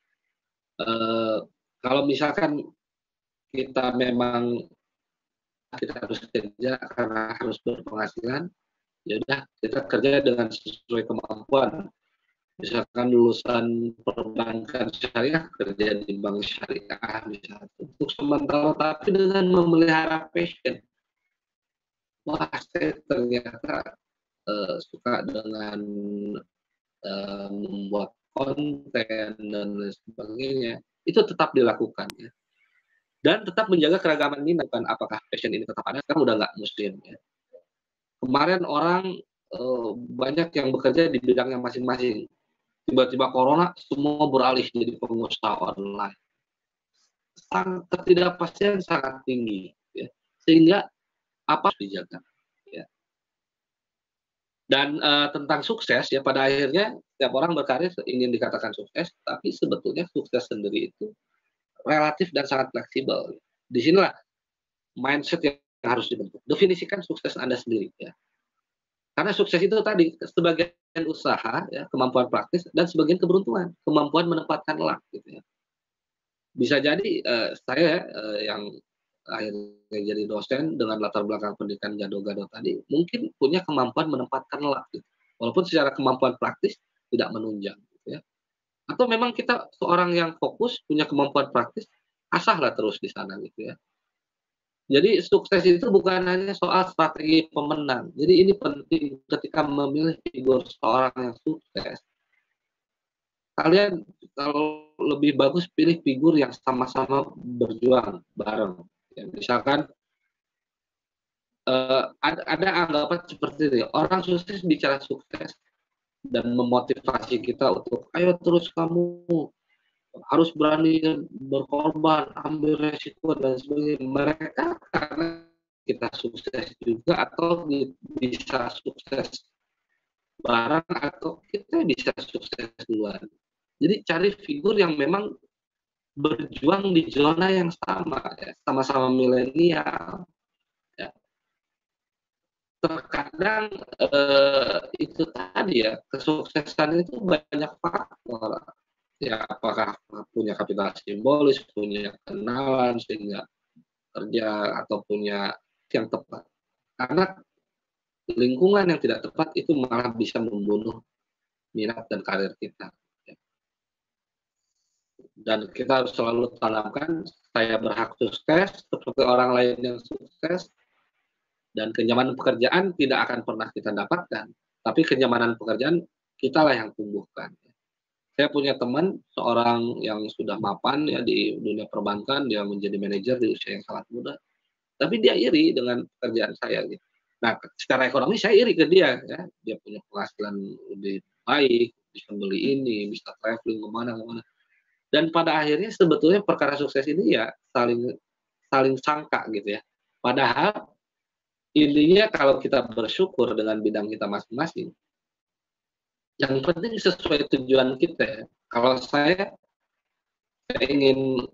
Eee, Kalau misalkan kita memang kita harus kerja karena harus berpenghasilan, ya udah kita kerja dengan sesuai kemampuan. Misalkan lulusan perbankan syariah, kerja di bank syariah misalnya, untuk sementara tapi dengan memelihara passion. Wah, saya ternyata, suka dengan, membuat konten dan lain sebagainya, itu tetap dilakukan ya. Dan tetap menjaga keragaman minat kan, apakah passion ini tetap ada, sekarang udah nggak musim ya. Kemarin orang, banyak yang bekerja di bidangnya masing-masing, tiba-tiba corona semua beralih jadi pengusaha online. Ketidakpastian sangat tinggi ya, sehingga apa harus dijaga ya. Dan, tentang sukses ya pada akhirnya setiap orang berkarir ingin dikatakan sukses, tapi sebetulnya sukses sendiri itu relatif dan sangat fleksibel. Di sinilah mindset yang harus dibentuk. Definisikan sukses Anda sendiri ya. Karena sukses itu tadi sebagian usaha ya, kemampuan praktis dan sebagian keberuntungan, kemampuan menempatkan luck gitu ya. Bisa jadi, saya, yang akhirnya jadi dosen dengan latar belakang pendidikan gado-gado tadi, mungkin punya kemampuan menempatkan luck gitu, walaupun secara kemampuan praktis tidak menunjang gitu ya. Atau memang kita seorang yang fokus, punya kemampuan praktis, asahlah terus di sana gitu ya. Jadi sukses itu bukan hanya soal strategi pemenang. Jadi ini penting ketika memilih figur seorang yang sukses, kalian kalau lebih bagus pilih figur yang sama-sama berjuang bareng. Ya, misalkan ada anggapan seperti ini, orang sukses bicara sukses dan memotivasi kita untuk, "Ayo terus kamu, harus berani berkorban, ambil resiko dan sebagainya." Mereka karena kita sukses juga atau bisa sukses bareng atau kita bisa sukses duluan. Jadi cari figur yang memang berjuang di zona yang sama ya, sama-sama milenial ya. Terkadang, itu tadi ya, kesuksesan itu banyak faktor. Ya, apakah punya kapital simbolis, punya kenalan, sehingga kerja atau punya yang tepat. Karena lingkungan yang tidak tepat itu malah bisa membunuh minat dan karir kita. Ya. Dan kita harus selalu tanamkan, saya berhak sukses seperti orang lain yang sukses, dan kenyamanan pekerjaan tidak akan pernah kita dapatkan, tapi kenyamanan pekerjaan kitalah yang tumbuhkan. Saya punya teman seorang yang sudah mapan ya di dunia perbankan, dia menjadi manajer di usia yang sangat muda, tapi dia iri dengan pekerjaan saya gitu. Nah, secara ekonomi saya iri ke dia ya, dia punya penghasilan lebih baik, bisa beli ini, bisa traveling kemana-mana. Dan pada akhirnya sebetulnya perkara sukses ini ya saling saling sangka gitu ya. Padahal intinya kalau kita bersyukur dengan bidang kita masing-masing, yang penting sesuai tujuan kita ya. Kalau saya ingin,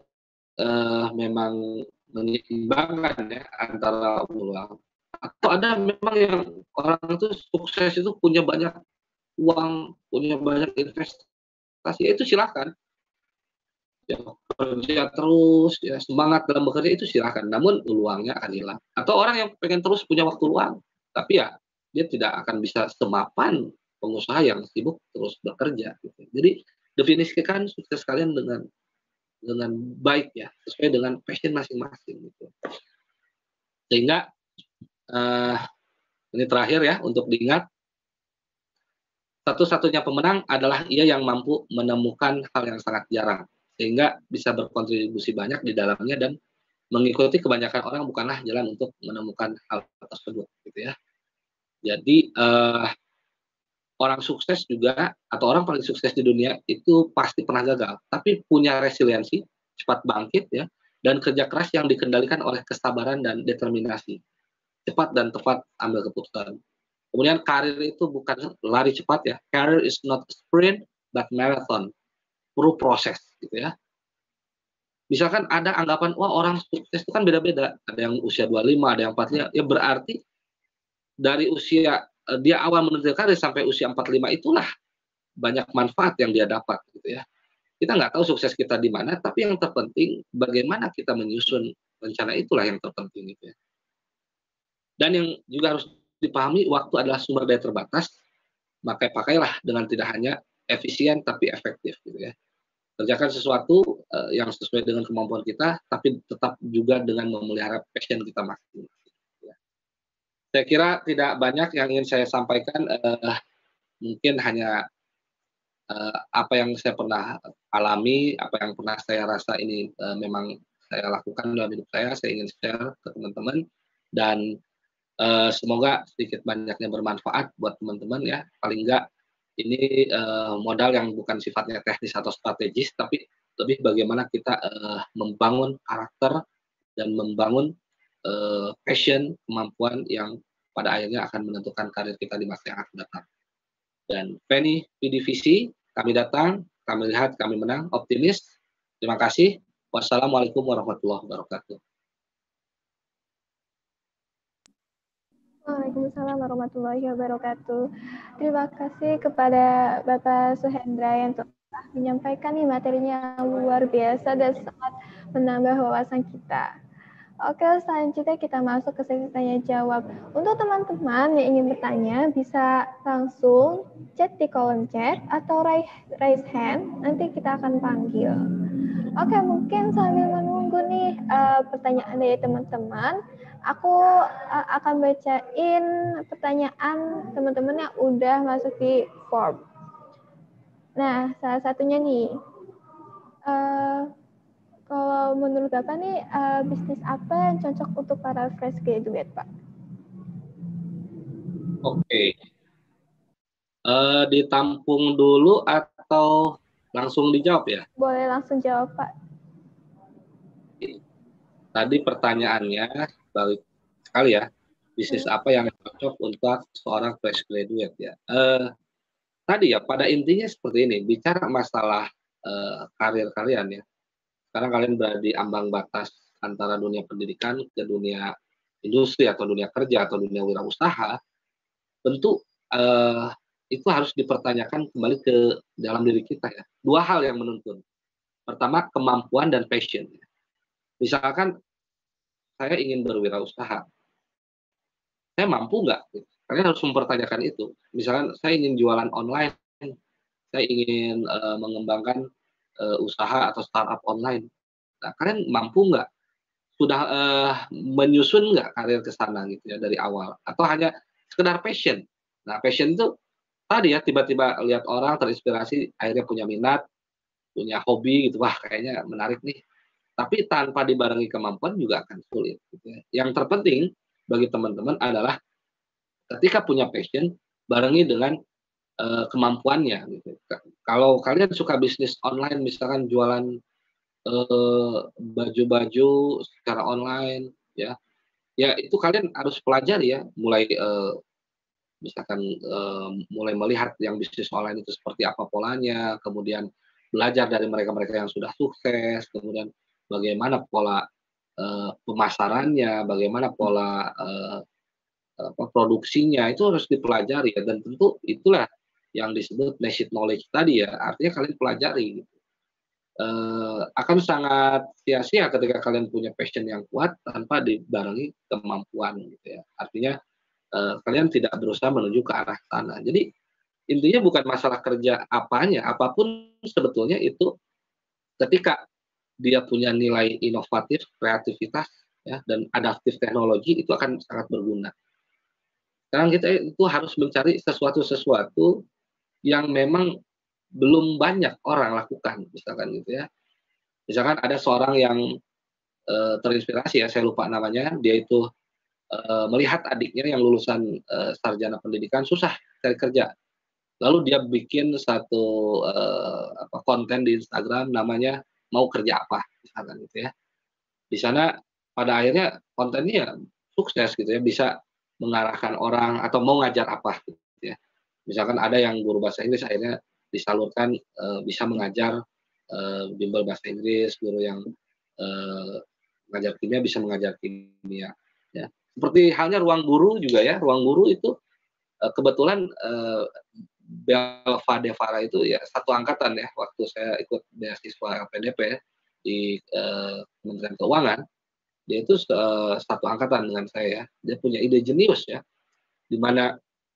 memang menyeimbangkan ya antara peluang atau ada memang yang orang itu sukses itu punya banyak uang, punya banyak investasi, ya itu silakan. Ya, kerja terus, ya semangat dalam bekerja itu silakan, namun peluangnya akan hilang. Atau orang yang pengen terus punya waktu luang, tapi ya dia tidak akan bisa semapan pengusaha yang sibuk terus bekerja gitu. Jadi definisikan sukses kalian dengan baik ya, sesuai dengan passion masing-masing gitu. Sehingga, eee, ini terakhir ya untuk diingat, satu-satunya pemenang adalah ia yang mampu menemukan hal yang sangat jarang, sehingga bisa berkontribusi banyak di dalamnya dan mengikuti kebanyakan orang bukanlah jalan untuk menemukan hal tersebut, gitu ya. Jadi, orang sukses juga atau orang paling sukses di dunia itu pasti pernah gagal, tapi punya resiliensi, cepat bangkit ya, dan kerja keras yang dikendalikan oleh kesabaran dan determinasi. Cepat dan tepat ambil keputusan. Kemudian karir itu bukan lari cepat ya, career is not a sprint but marathon, perlu proses gitu ya. Misalkan ada anggapan, wah orang sukses itu kan beda-beda, ada yang usia 25, ada yang 45, ya berarti dari usia, dia awal menentukan karir sampai usia 45 itulah banyak manfaat yang dia dapat gitu ya. Kita nggak tahu sukses kita di mana, tapi yang terpenting bagaimana kita menyusun rencana itulah yang terpenting gitu ya. Dan yang juga harus dipahami waktu adalah sumber daya terbatas, maka pakailah dengan tidak hanya efisien tapi efektif gitu ya. Kerjakan sesuatu, yang sesuai dengan kemampuan kita, tapi tetap juga dengan memelihara passion kita masing-masing ya. Saya kira tidak banyak yang ingin saya sampaikan, mungkin hanya, apa yang saya pernah alami, apa yang pernah saya rasa ini, memang saya lakukan dalam hidup saya ingin share ke teman-teman dan, semoga sedikit banyaknya bermanfaat buat teman-teman ya, paling enggak ini, modal yang bukan sifatnya teknis atau strategis, tapi lebih bagaimana kita, membangun karakter dan membangun, passion, kemampuan yang pada akhirnya akan menentukan karir kita di masa yang akan datang. Dan Penny Visi, kami datang, kami lihat, kami menang, optimis. Terima kasih. Wassalamualaikum warahmatullahi wabarakatuh. Waalaikumsalam warahmatullahi wabarakatuh. Terima kasih kepada Bapak Suhendra yang telah menyampaikan nih materinya luar biasa dan sangat menambah wawasan kita. Oke, selanjutnya kita masuk ke sesi tanya jawab. Untuk teman-teman yang ingin bertanya, bisa langsung chat di kolom chat atau raise hand, nanti kita akan panggil. Oke, mungkin sambil menunggu nih pertanyaan dari teman-teman, aku akan bacain pertanyaan teman-teman yang udah masuk di form. Nah, salah satunya nih, kalau menurut Bapak nih, bisnis apa yang cocok untuk para fresh graduate, Pak? Oke. Ditampung dulu atau langsung dijawab ya? Boleh langsung jawab, Pak. Tadi pertanyaannya balik sekali ya, bisnis apa yang cocok untuk seorang fresh graduate ya? Tadi ya, pada intinya seperti ini, bicara masalah karir kalian ya. Sekarang kalian berada di ambang batas antara dunia pendidikan ke dunia industri atau dunia kerja atau dunia wirausaha, tentu itu harus dipertanyakan kembali ke dalam diri kita ya. Dua hal yang menuntun. Pertama, kemampuan dan passion. Misalkan saya ingin berwirausaha, saya mampu nggak? Kalian harus mempertanyakan itu. Misalkan saya ingin jualan online, saya ingin mengembangkan usaha atau startup online. Nah, kalian mampu nggak? Sudah menyusun nggak karir ke sana gitu ya dari awal? Atau hanya sekedar passion? Nah, passion itu tadi ya tiba-tiba lihat orang terinspirasi, akhirnya punya minat, punya hobi gitu, wah kayaknya menarik nih. Tapi tanpa dibarengi kemampuan juga akan sulit gitu ya. Yang terpenting bagi teman-teman adalah ketika punya passion, barengi dengan kemampuannya gitu. Kalau kalian suka bisnis online misalkan jualan baju-baju secara online ya, ya itu kalian harus pelajari ya, mulai misalkan mulai melihat yang bisnis online itu seperti apa polanya, kemudian belajar dari mereka-mereka yang sudah sukses, kemudian bagaimana pola pemasarannya, bagaimana pola produksinya itu harus dipelajari ya, dan tentu itulah yang disebut basic knowledge tadi ya, artinya kalian pelajari gitu. Akan sangat sia-sia ketika kalian punya passion yang kuat tanpa dibarengi kemampuan gitu ya. Artinya kalian tidak berusaha menuju ke arah sana. Jadi intinya bukan masalah kerja apanya, apapun sebetulnya itu ketika dia punya nilai inovatif, kreativitas, ya, dan adaptif teknologi itu akan sangat berguna. Sekarang kita itu harus mencari sesuatu-sesuatu yang memang belum banyak orang lakukan, misalkan gitu ya. Misalkan ada seorang yang terinspirasi ya, saya lupa namanya, dia itu melihat adiknya yang lulusan sarjana pendidikan susah cari kerja. Lalu dia bikin satu konten di Instagram namanya mau kerja apa, misalkan gitu ya. Di sana pada akhirnya kontennya ya sukses gitu ya, bisa mengarahkan orang atau mau ngajar apa gitu ya. Misalkan ada yang guru bahasa Inggris akhirnya disalurkan bisa mengajar bimbel bahasa Inggris, guru yang eee, mengajar kimia bisa mengajar kimia ya. Seperti halnya ruang guru juga ya, ruang guru itu kebetulan Belva Devara itu ya satu angkatan ya waktu saya ikut beasiswa LPDP ya di Kementerian Keuangan, dia itu satu angkatan dengan saya ya. Dia punya ide jenius ya, di mana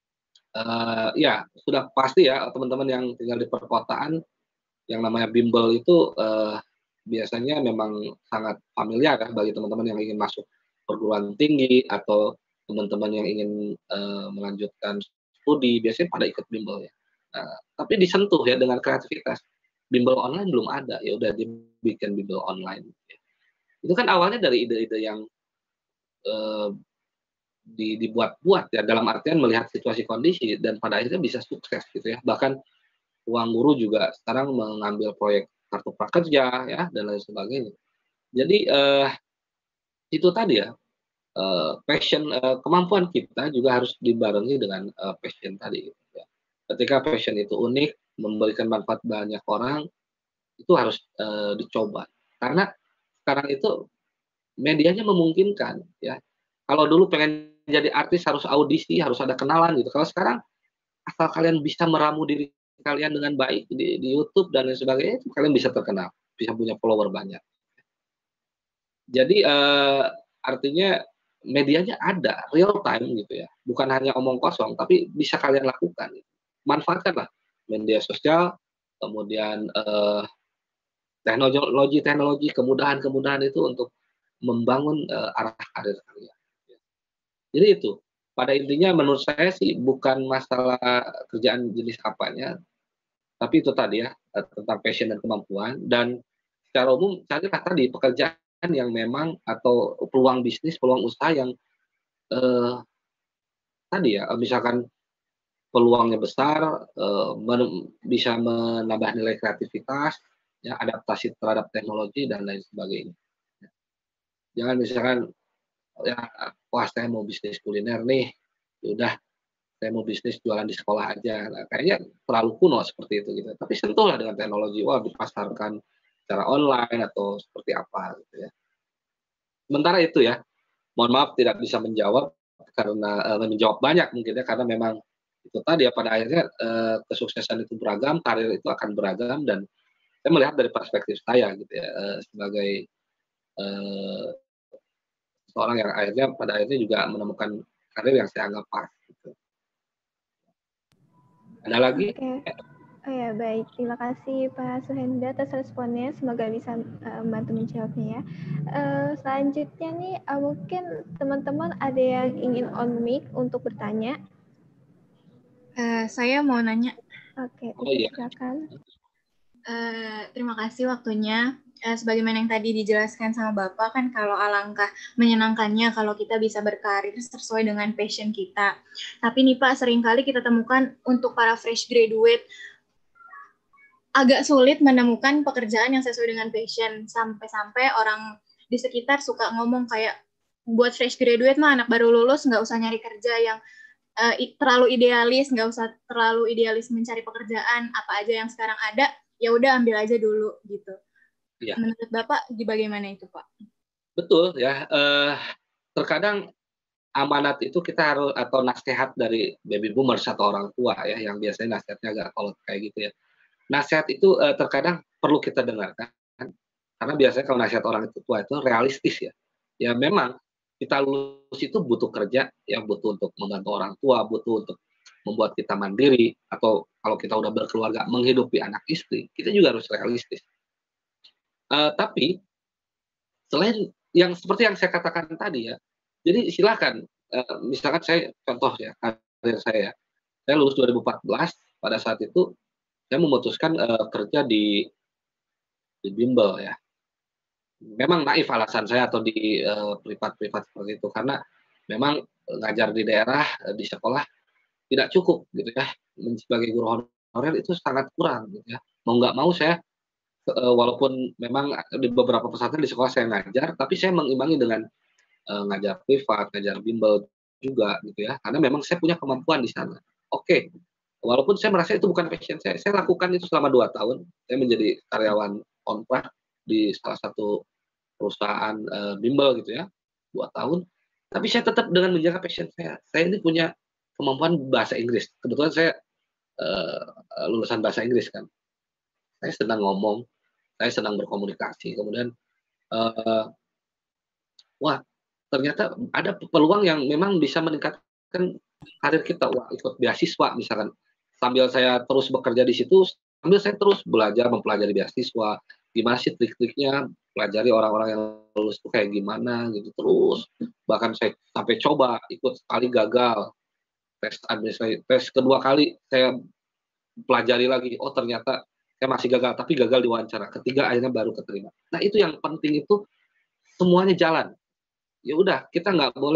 ya sudah pasti ya teman-teman yang tinggal di perkotaan yang namanya bimbel itu biasanya memang sangat familiar ya bagi teman-teman yang ingin masuk perguruan tinggi atau teman-teman yang ingin melanjutkan studi biasanya pada ikut bimbel ya. Nah, tapi disentuh ya dengan kreativitas. Bimbel online belum ada, ya udah dibikin bimbel online. Itu kan awalnya dari ide-ide yang eh, dibuat-buat ya dalam artian melihat situasi kondisi dan pada akhirnya bisa sukses gitu ya. Bahkan ruang guru juga sekarang mengambil proyek kartu prakerja ya dan lain sebagainya. Jadi itu tadi ya passion kemampuan kita juga harus dibarengi dengan passion tadi gitu ya. Ketika passion itu unik, memberikan manfaat banyak orang, itu harus dicoba. Karena sekarang itu medianya memungkinkan ya. Kalau dulu pengen jadi artis harus audisi, harus ada kenalan gitu. Kalau sekarang asal kalian bisa meramu diri kalian dengan baik di YouTube dan lain sebagainya, itu kalian bisa terkenal, bisa punya follower banyak. Jadi artinya medianya ada, real time gitu ya, bukan hanya omong kosong, tapi bisa kalian lakukan. Manfaatkanlah media sosial, kemudian teknologi-teknologi, kemudahan-kemudahan itu untuk membangun arah karir kalian. Jadi itu, pada intinya menurut saya sih bukan masalah kerjaan jenis apanya, tapi itu tadi ya, tentang passion dan kemampuan dan secara umum carilah tadi pekerjaan yang memang atau peluang bisnis, peluang usaha yang, eee, tadi ya, misalkan peluangnya besar, bisa menambah nilai kreativitas, ya, adaptasi terhadap teknologi dan lain sebagainya. Jangan misalkan, ya, wah saya mau bisnis kuliner nih, ya udah saya mau bisnis jualan di sekolah aja. Nah, kayaknya terlalu kuno seperti itu gitu. Tapi sentuhlah dengan teknologi, wah dipasarkan secara online atau seperti apa gitu ya. Sementara itu ya, mohon maaf tidak bisa menjawab karena, menjawab banyak mungkin ya, karena memang itu tadi ya, pada akhirnya, kesuksesan itu beragam, karir itu akan beragam, dan saya melihat dari perspektif saya gitu ya, sebagai, eee, seorang yang akhirnya pada akhirnya juga menemukan karir yang saya anggap pas gitu. Ada lagi? Oke. Oh ya, baik. Terima kasih Pak Suhendra atas responnya. Semoga bisa membantu menjawabnya ya. Selanjutnya nih, mungkin teman-teman ada yang ingin on mic untuk bertanya. Saya mau nanya. Oke, Oh iya. silakan. Terima kasih waktunya. Sebagaimana yang tadi dijelaskan sama Bapak, kan kalau alangkah menyenangkannya kalau kita bisa berkarir sesuai dengan passion kita. Tapi nih Pak, seringkali kita temukan untuk para fresh graduate agak sulit menemukan pekerjaan yang sesuai dengan passion. Sampai-sampai orang di sekitar suka ngomong kayak, buat fresh graduate mah anak baru lulus nggak usah nyari kerja yang terlalu idealis, nggak usah terlalu idealis mencari pekerjaan, apa aja yang sekarang ada, ya udah ambil aja dulu gitu. Iya. Menurut Bapak bagaimana itu Pak? Betul ya, terkadang amanat itu kita harus, atau nasihat dari baby boomers atau orang tua ya, yang biasanya nasihatnya agak kolot kayak gitu ya. Nasihat itu, terkadang perlu kita dengarkan, karena biasanya kalau nasihat orang tua itu realistis ya. Ya memang kita lulus itu butuh kerja, ya butuh untuk membantu orang tua, butuh untuk membuat kita mandiri, atau kalau kita udah berkeluarga menghidupi anak istri, kita juga harus realistis. Tapi selain yang seperti yang saya katakan tadi ya, jadi silakan, misalkan saya contoh ya, karir saya lulus 2014, pada saat itu saya memutuskan, kerja di bimbel ya. Memang naif alasan saya, atau di, privat-privat seperti itu, karena memang, ngajar di daerah, di sekolah tidak cukup gitu ya, sebagai guru honorer itu sangat kurang gitu ya. Mau nggak mau saya, walaupun memang di beberapa pesantren di sekolah saya ngajar, tapi saya mengimbangi dengan, ngajar privat, ngajar bimbel juga gitu ya, karena memang saya punya kemampuan di sana. Oke, walaupun saya merasa itu bukan passion saya lakukan itu selama 2 tahun, saya menjadi karyawan kontrak di salah satu perusahaan, bimbel gitu ya, 2 tahun, tapi saya tetap dengan menjaga passion saya. Saya ini punya kemampuan bahasa Inggris, kebetulan saya, eee lulusan bahasa Inggris kan. Saya senang ngomong, saya senang berkomunikasi, kemudian, eee, wah ternyata ada peluang yang memang bisa meningkatkan karir kita. Wah, ikut beasiswa misalkan, sambil saya terus bekerja di situ, sambil saya terus belajar mempelajari beasiswa, gimana sih trik-triknya, pelajari orang-orang yang lulus itu kayak gimana gitu, terus bahkan saya sampai coba ikut, sekali gagal, tes kedua kali saya pelajari lagi, oh ternyata saya masih gagal, tapi gagal di wawancara, ketiga akhirnya baru keterima. Nah itu yang penting itu semuanya jalan. Ya udah, kita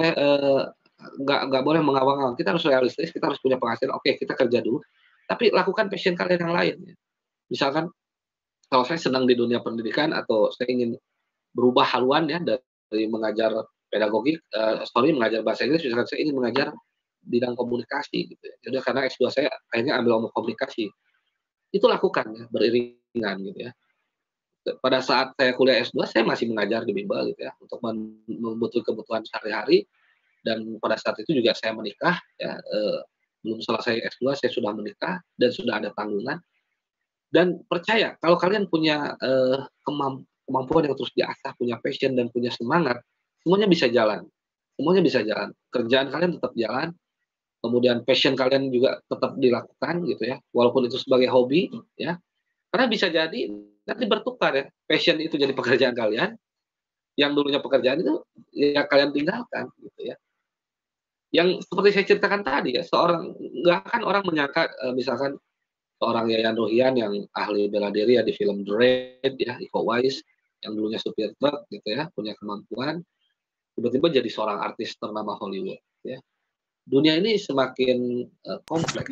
nggak boleh mengawang-awang, kita harus realistis, kita harus punya penghasilan, oke kita kerja dulu, tapi lakukan passion kalian yang lain ya. Misalkan kalau saya senang di dunia pendidikan, atau saya ingin berubah haluan ya dari mengajar pedagogik, mengajar bahasa Inggris, misalkan saya ingin mengajar bidang komunikasi gitu ya. Jadi karena S2 saya akhirnya ambil ilmu komunikasi. Itu lakukan ya, beriringan gitu ya. Pada saat saya kuliah S2 saya masih mengajar di bimbel gitu ya, untuk memenuhi kebutuhan sehari-hari, dan pada saat itu juga saya menikah ya, belum selesai S2 saya sudah menikah dan sudah ada tanggungan. Dan percaya kalau kalian punya, kemampuan yang terus diasah, punya passion dan punya semangat, semuanya bisa jalan, semuanya bisa jalan. Kerjaan kalian tetap jalan, kemudian passion kalian juga tetap dilakukan gitu ya, walaupun itu sebagai hobi ya. Karena bisa jadi nanti bertukar ya, passion itu jadi pekerjaan kalian, yang dulunya pekerjaan itu ya kalian tinggalkan gitu ya. Yang seperti saya ceritakan tadi ya, nggak akan orang menyangka, misalkan seorang Yayan Ruhian yang ahli bela diri ya di film The Raid ya, Iko Uwais, yang dulunya supir truk gitu ya, punya kemampuan, tiba-tiba jadi seorang artis ternama Hollywood ya. dunia ini semakin kompleks.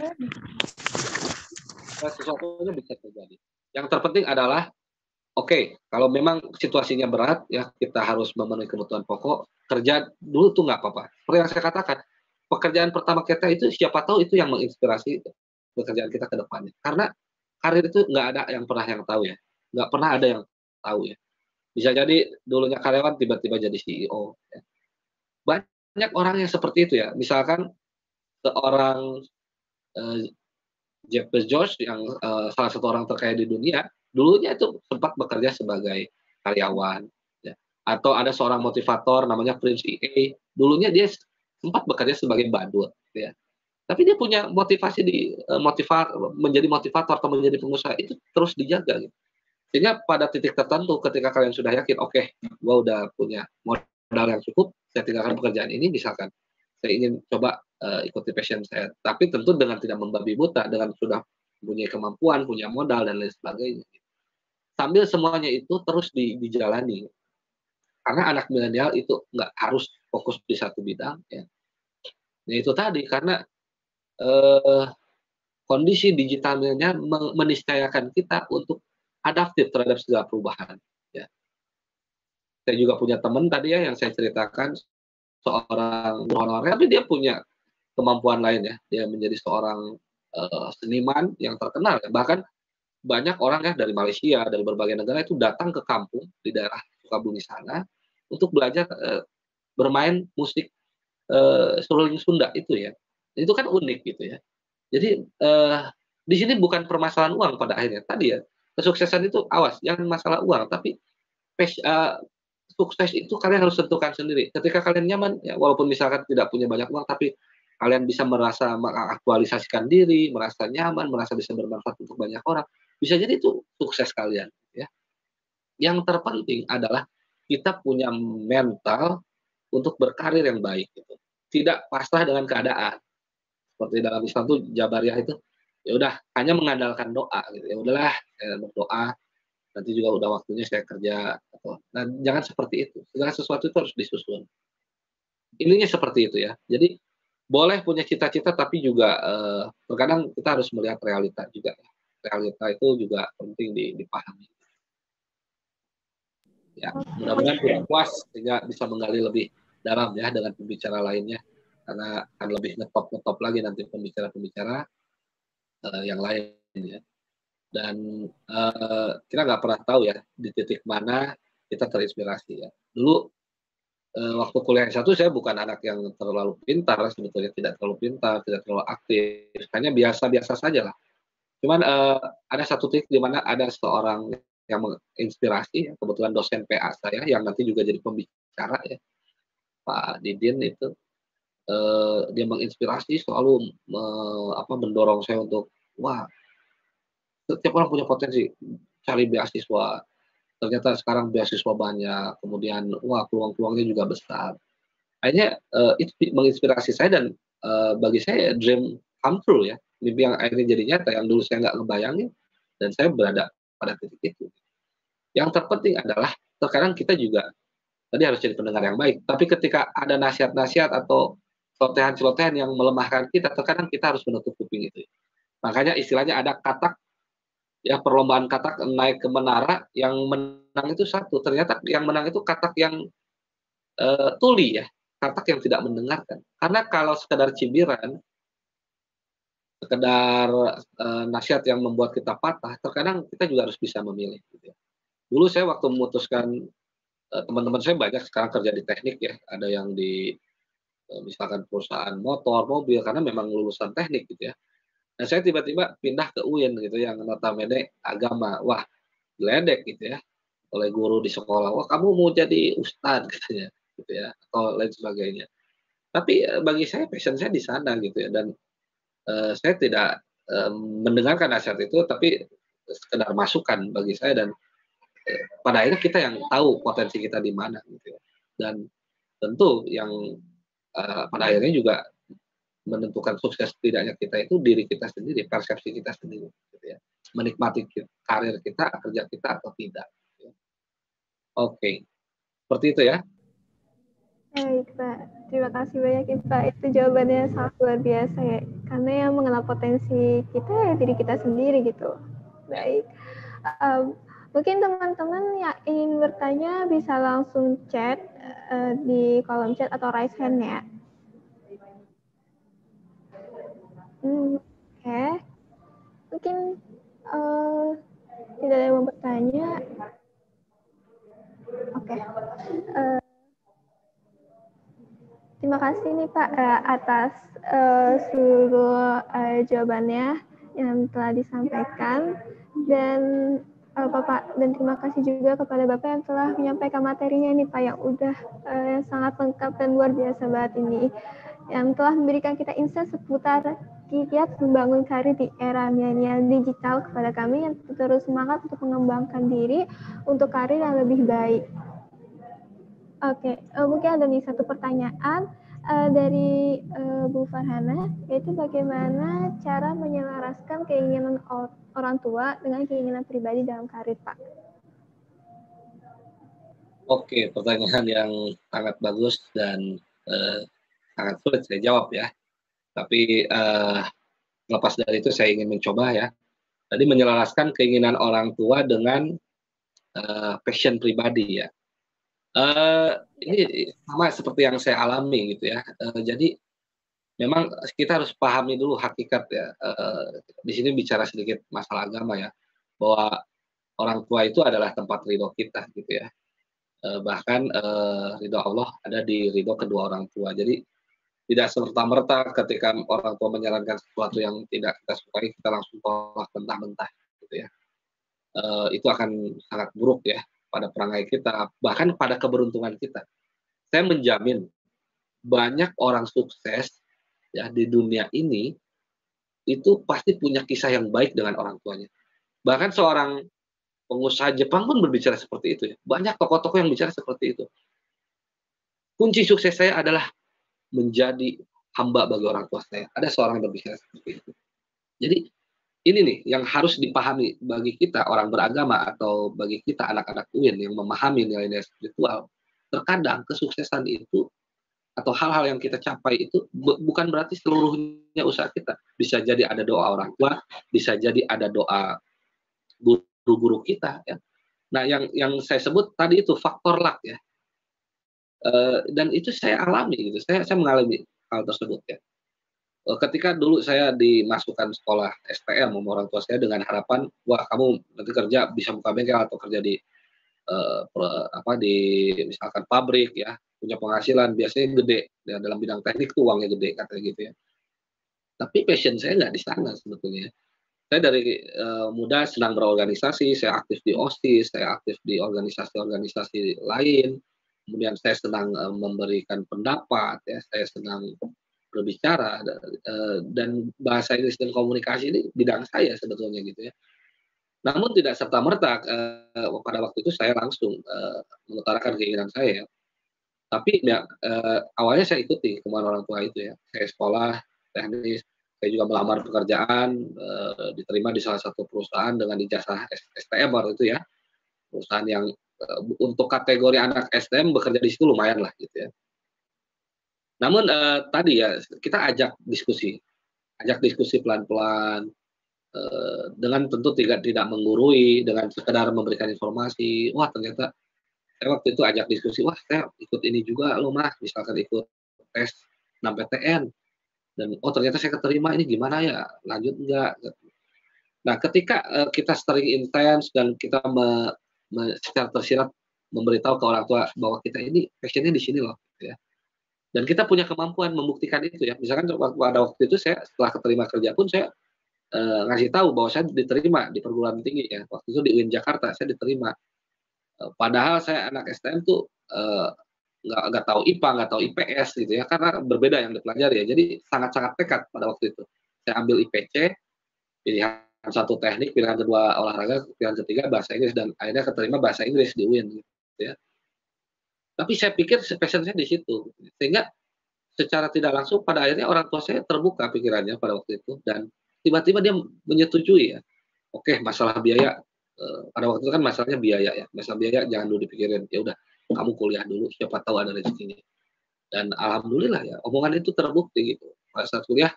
Sesuatunya bisa terjadi. Yang terpenting adalah oke, kalau memang situasinya berat ya kita harus memenuhi kebutuhan pokok, kerja dulu tuh nggak apa-apa. Seperti yang saya katakan, pekerjaan pertama kita itu siapa tahu itu yang menginspirasi pekerjaan kita ke depannya. Karena karir itu nggak ada yang pernah yang tahu ya, nggak pernah ada yang tahu ya. Bisa jadi dulunya karyawan tiba-tiba jadi CEO ya. Banyak orang yang seperti itu ya, misalkan seorang, eee, Jeff Bezos yang, salah satu orang terkaya di dunia, dulunya itu sempat bekerja sebagai karyawan, ya. Atau ada seorang motivator namanya Prince EA, dulunya dia sempat bekerja sebagai badut, gitu ya. Tapi dia punya motivasi di menjadi motivator atau menjadi pengusaha itu terus dijaga gitu. Sehingga pada titik tertentu ketika kalian sudah yakin, "Oke, gua udah punya modal yang cukup, saya tinggalkan pekerjaan ini," misalkan, "saya ingin coba, ikuti passion saya." Tapi tentu dengan tidak membabi buta, dengan sudah mempunyai kemampuan, punya modal dan lain sebagainya. Sambil semuanya itu terus dijalani. Karena anak milenial itu nggak harus fokus di satu bidang ya. Ya itu tadi, karena, eee, kondisi digital milenial meniscayakan kita untuk adaptif terhadap segala perubahan, ya. Saya juga punya teman tadi ya yang saya ceritakan, seorang guru honorer, tapi dia punya kemampuan lain ya, dia menjadi seorang, seniman yang terkenal ya, bahkan banyak orang ya dari Malaysia, dari berbagai negara itu datang ke kampung di daerah Sukabumi sana untuk belajar, bermain musik, seruling Sunda itu ya. Itu kan unik gitu ya. Jadi, di sini bukan permasalahan uang pada akhirnya, tadi ya, kesuksesan itu awas jangan masalah uang, tapi sukses itu kalian harus tentukan sendiri. Ketika kalian nyaman, ya walaupun misalkan tidak punya banyak uang, tapi kalian bisa merasa mengaktualisasikan diri, merasa nyaman, merasa bisa bermanfaat untuk banyak orang, bisa jadi itu sukses kalian, ya. Yang terpenting adalah kita punya mental untuk berkarir yang baik gitu. Tidak pasrah dengan keadaan. Seperti dalam Islam tuh Jabariyah itu, ya udah hanya mengandalkan doa gitu, ya udahlah berdoa, nanti juga udah waktunya saya kerja atau nah jangan seperti itu, segala sesuatu itu harus disusun. Ininya seperti itu ya. Jadi boleh punya cita-cita tapi juga, terkadang kita harus melihat realita juga ya. Realita itu juga penting dipahami. Ya, mudah-mudahan tidak puas sehingga bisa menggali lebih dalam ya dengan pembicara lainnya, karena akan lebih ngetop-ngetop lagi nanti pembicara-pembicara, yang lain ya. Dan, kita nggak pernah tahu ya di titik mana kita terinspirasi ya. Dulu, waktu kuliah S1 saya bukan anak yang terlalu pintar sebetulnya, tidak terlalu pintar, tidak terlalu aktif, hanya biasa-biasa saja lah. Cuman, ada satu titik di mana ada seorang yang menginspirasi ya, kebetulan dosen PA saya yang nanti juga jadi pembicara ya, Pak Didin itu, dia menginspirasi selalu mendorong saya untuk, "Wah, setiap orang punya potensi, cari beasiswa." Ternyata sekarang beasiswa banyak, kemudian wah peluang-peluangnya juga besar. Akhirnya, itu menginspirasi saya dan, bagi saya dream come true ya, mimpi yang akhirnya jadi nyata, yang dulu saya nggak ngebayangin dan saya berada pada titik itu. Yang terpenting adalah terkadang kita juga tadi harus jadi pendengar yang baik, tapi ketika ada nasihat-nasihat atau celotehan-celotehan yang melemahkan kita, terkadang kita harus menutup kuping itu. Makanya istilahnya ada katak ya, perlombaan katak naik ke menara, yang menang itu satu, ternyata yang menang itu katak yang, tuli ya, katak yang tidak mendengarkan. Karena kalau sekedar cibiran, sekedar, nasihat yang membuat kita patah, terkadang kita juga harus bisa memilih gitu ya. Dulu saya waktu memutuskan, teman-teman saya banyak sekarang kerja di teknik ya, ada yang di, misalkan perusahaan motor, mobil, karena memang lulusan teknik gitu ya. Nah saya tiba-tiba pindah ke UIN gitu yang notabene agama. Wah, diledek gitu ya, oleh guru di sekolah, "Wah kamu mau jadi ustad," katanya, gitu ya, atau lain sebagainya. Tapi, bagi saya passion saya di sana gitu ya dan, saya tidak, mendengarkan nasihat itu, tapi sekedar masukan bagi saya dan, pada akhirnya kita yang tahu potensi kita di mana gitu ya. Dan tentu yang, pada akhirnya juga menentukan sukses tidaknya kita itu diri kita sendiri, persepsi kita sendiri gitu ya. Menikmati karir kita, kerja kita atau tidak, gitu ya. Oke, seperti itu ya. Baik, Pak. Terima kasih banyak ya, Pak. Itu jawabannya sangat luar biasa ya. Karena yang mengenal potensi kita ya diri kita sendiri gitu. Baik. Mungkin teman-teman yang ingin bertanya bisa langsung chat di kolom chat atau raise hand ya. Oke. Mungkin tidak ada yang mau bertanya. Oke. Terima kasih nih Pak atas seluruh jawabannya yang telah disampaikan dan Bapak, dan terima kasih juga kepada Bapak yang telah menyampaikan materinya nih Pak yang udah yang sangat lengkap dan luar biasa banget ini, yang telah memberikan kita insight seputar kiat membangun karir di era milenial digital kepada kami yang terus semangat untuk mengembangkan diri untuk karir yang lebih baik. Oke, mungkin ada nih satu pertanyaan dari Bu Farhana, yaitu bagaimana cara menyelaraskan keinginan orang tua dengan keinginan pribadi dalam karir, Pak? Oke, pertanyaan yang sangat bagus dan sangat sulit saya jawab ya. Tapi lepas dari itu saya ingin mencoba ya. Tadi menyelaraskan keinginan orang tua dengan passion pribadi ya. Ini sama seperti yang saya alami gitu ya. Jadi memang kita harus pahami dulu hakikat ya. Di sini bicara sedikit masalah agama ya, bahwa orang tua itu adalah tempat ridho kita gitu ya. Bahkan ridho Allah ada di ridho kedua orang tua. Jadi tidak serta-merta ketika orang tua menyarankan sesuatu yang tidak kita sukai kita langsung tolak mentah-mentah gitu ya. Itu akan sangat buruk ya pada perangai kita, bahkan pada keberuntungan kita. Saya menjamin banyak orang sukses ya di dunia ini itu pasti punya kisah yang baik dengan orang tuanya. Bahkan seorang pengusaha Jepang pun berbicara seperti itu ya. Banyak tokoh-tokoh yang bicara seperti itu. Kunci sukses saya adalah menjadi hamba bagi orang tua saya. Ada seorang yang berbicara seperti itu. Jadi ini nih yang harus dipahami bagi kita orang beragama atau bagi kita anak-anak UIN yang memahami nilai-nilai spiritual. Terkadang kesuksesan itu atau hal-hal yang kita capai itu bukan berarti seluruhnya usaha kita. Bisa jadi ada doa orang tua, bisa jadi ada doa guru-guru kita ya. Nah, yang saya sebut tadi itu faktor luck ya. Dan itu saya alami gitu. Saya mengalami hal tersebut ya. Ketika dulu saya dimasukkan sekolah STM sama orang tua saya dengan harapan, wah kamu nanti kerja bisa buka bengkel atau kerja di di misalkan pabrik ya, punya penghasilan biasanya gede ya, dalam bidang teknik tuh uangnya gede katanya gitu ya. Tapi passion saya nggak di sana sebetulnya. Saya dari muda senang berorganisasi, saya aktif di OSIS, saya aktif di organisasi-organisasi lain. Kemudian saya senang memberikan pendapat, ya, saya senang berbicara dan bahasa Inggris dan komunikasi ini bidang saya sebetulnya gitu ya. Namun tidak serta-merta pada waktu itu saya langsung mengutarakan keinginan saya. Tapi ya, awalnya saya ikuti kemauan orang tua itu ya. Saya sekolah teknis, saya juga melamar pekerjaan, diterima di salah satu perusahaan dengan ijazah STM waktu itu ya. Perusahaan yang untuk kategori anak STM bekerja di situ lumayan lah gitu ya. Namun tadi ya kita ajak diskusi pelan-pelan dengan tentu tidak menggurui, dengan sekedar memberikan informasi. Wah ternyata saya waktu itu ajak diskusi, wah saya ikut ini juga loh Mas, misalkan ikut tes 6PTN dan oh ternyata saya keterima, ini gimana ya, lanjut enggak? Nah ketika kita sering intens dan kita secara tersirat memberitahu ke orang tua bahwa kita ini passionnya di sini loh, gitu ya. Dan kita punya kemampuan membuktikan itu ya. Misalkan pada waktu itu saya setelah keterima kerja pun saya ngasih tahu bahwa saya diterima di perguruan tinggi ya. Waktu itu di UIN Jakarta saya diterima. Padahal saya anak STM tuh nggak tahu IPA, nggak tahu IPS gitu ya, karena berbeda yang dipelajari ya. Jadi sangat-sangat tekad pada waktu itu. Saya ambil IPC, pilihan satu teknik, pilihan kedua olahraga, pilihan ketiga bahasa Inggris dan akhirnya keterima bahasa Inggris di UIN gitu ya. Tapi saya pikir passion saya di situ, sehingga secara tidak langsung pada akhirnya orang tua saya terbuka pikirannya pada waktu itu dan tiba-tiba dia menyetujui ya. Oke, masalah biaya pada waktu itu kan masalahnya biaya ya. Masalah biaya jangan dulu dipikirin. Ya udah, kamu kuliah dulu, siapa tahu ada rezekinya. Dan alhamdulillah ya, omongan itu terbukti gitu. Pada saat kuliah,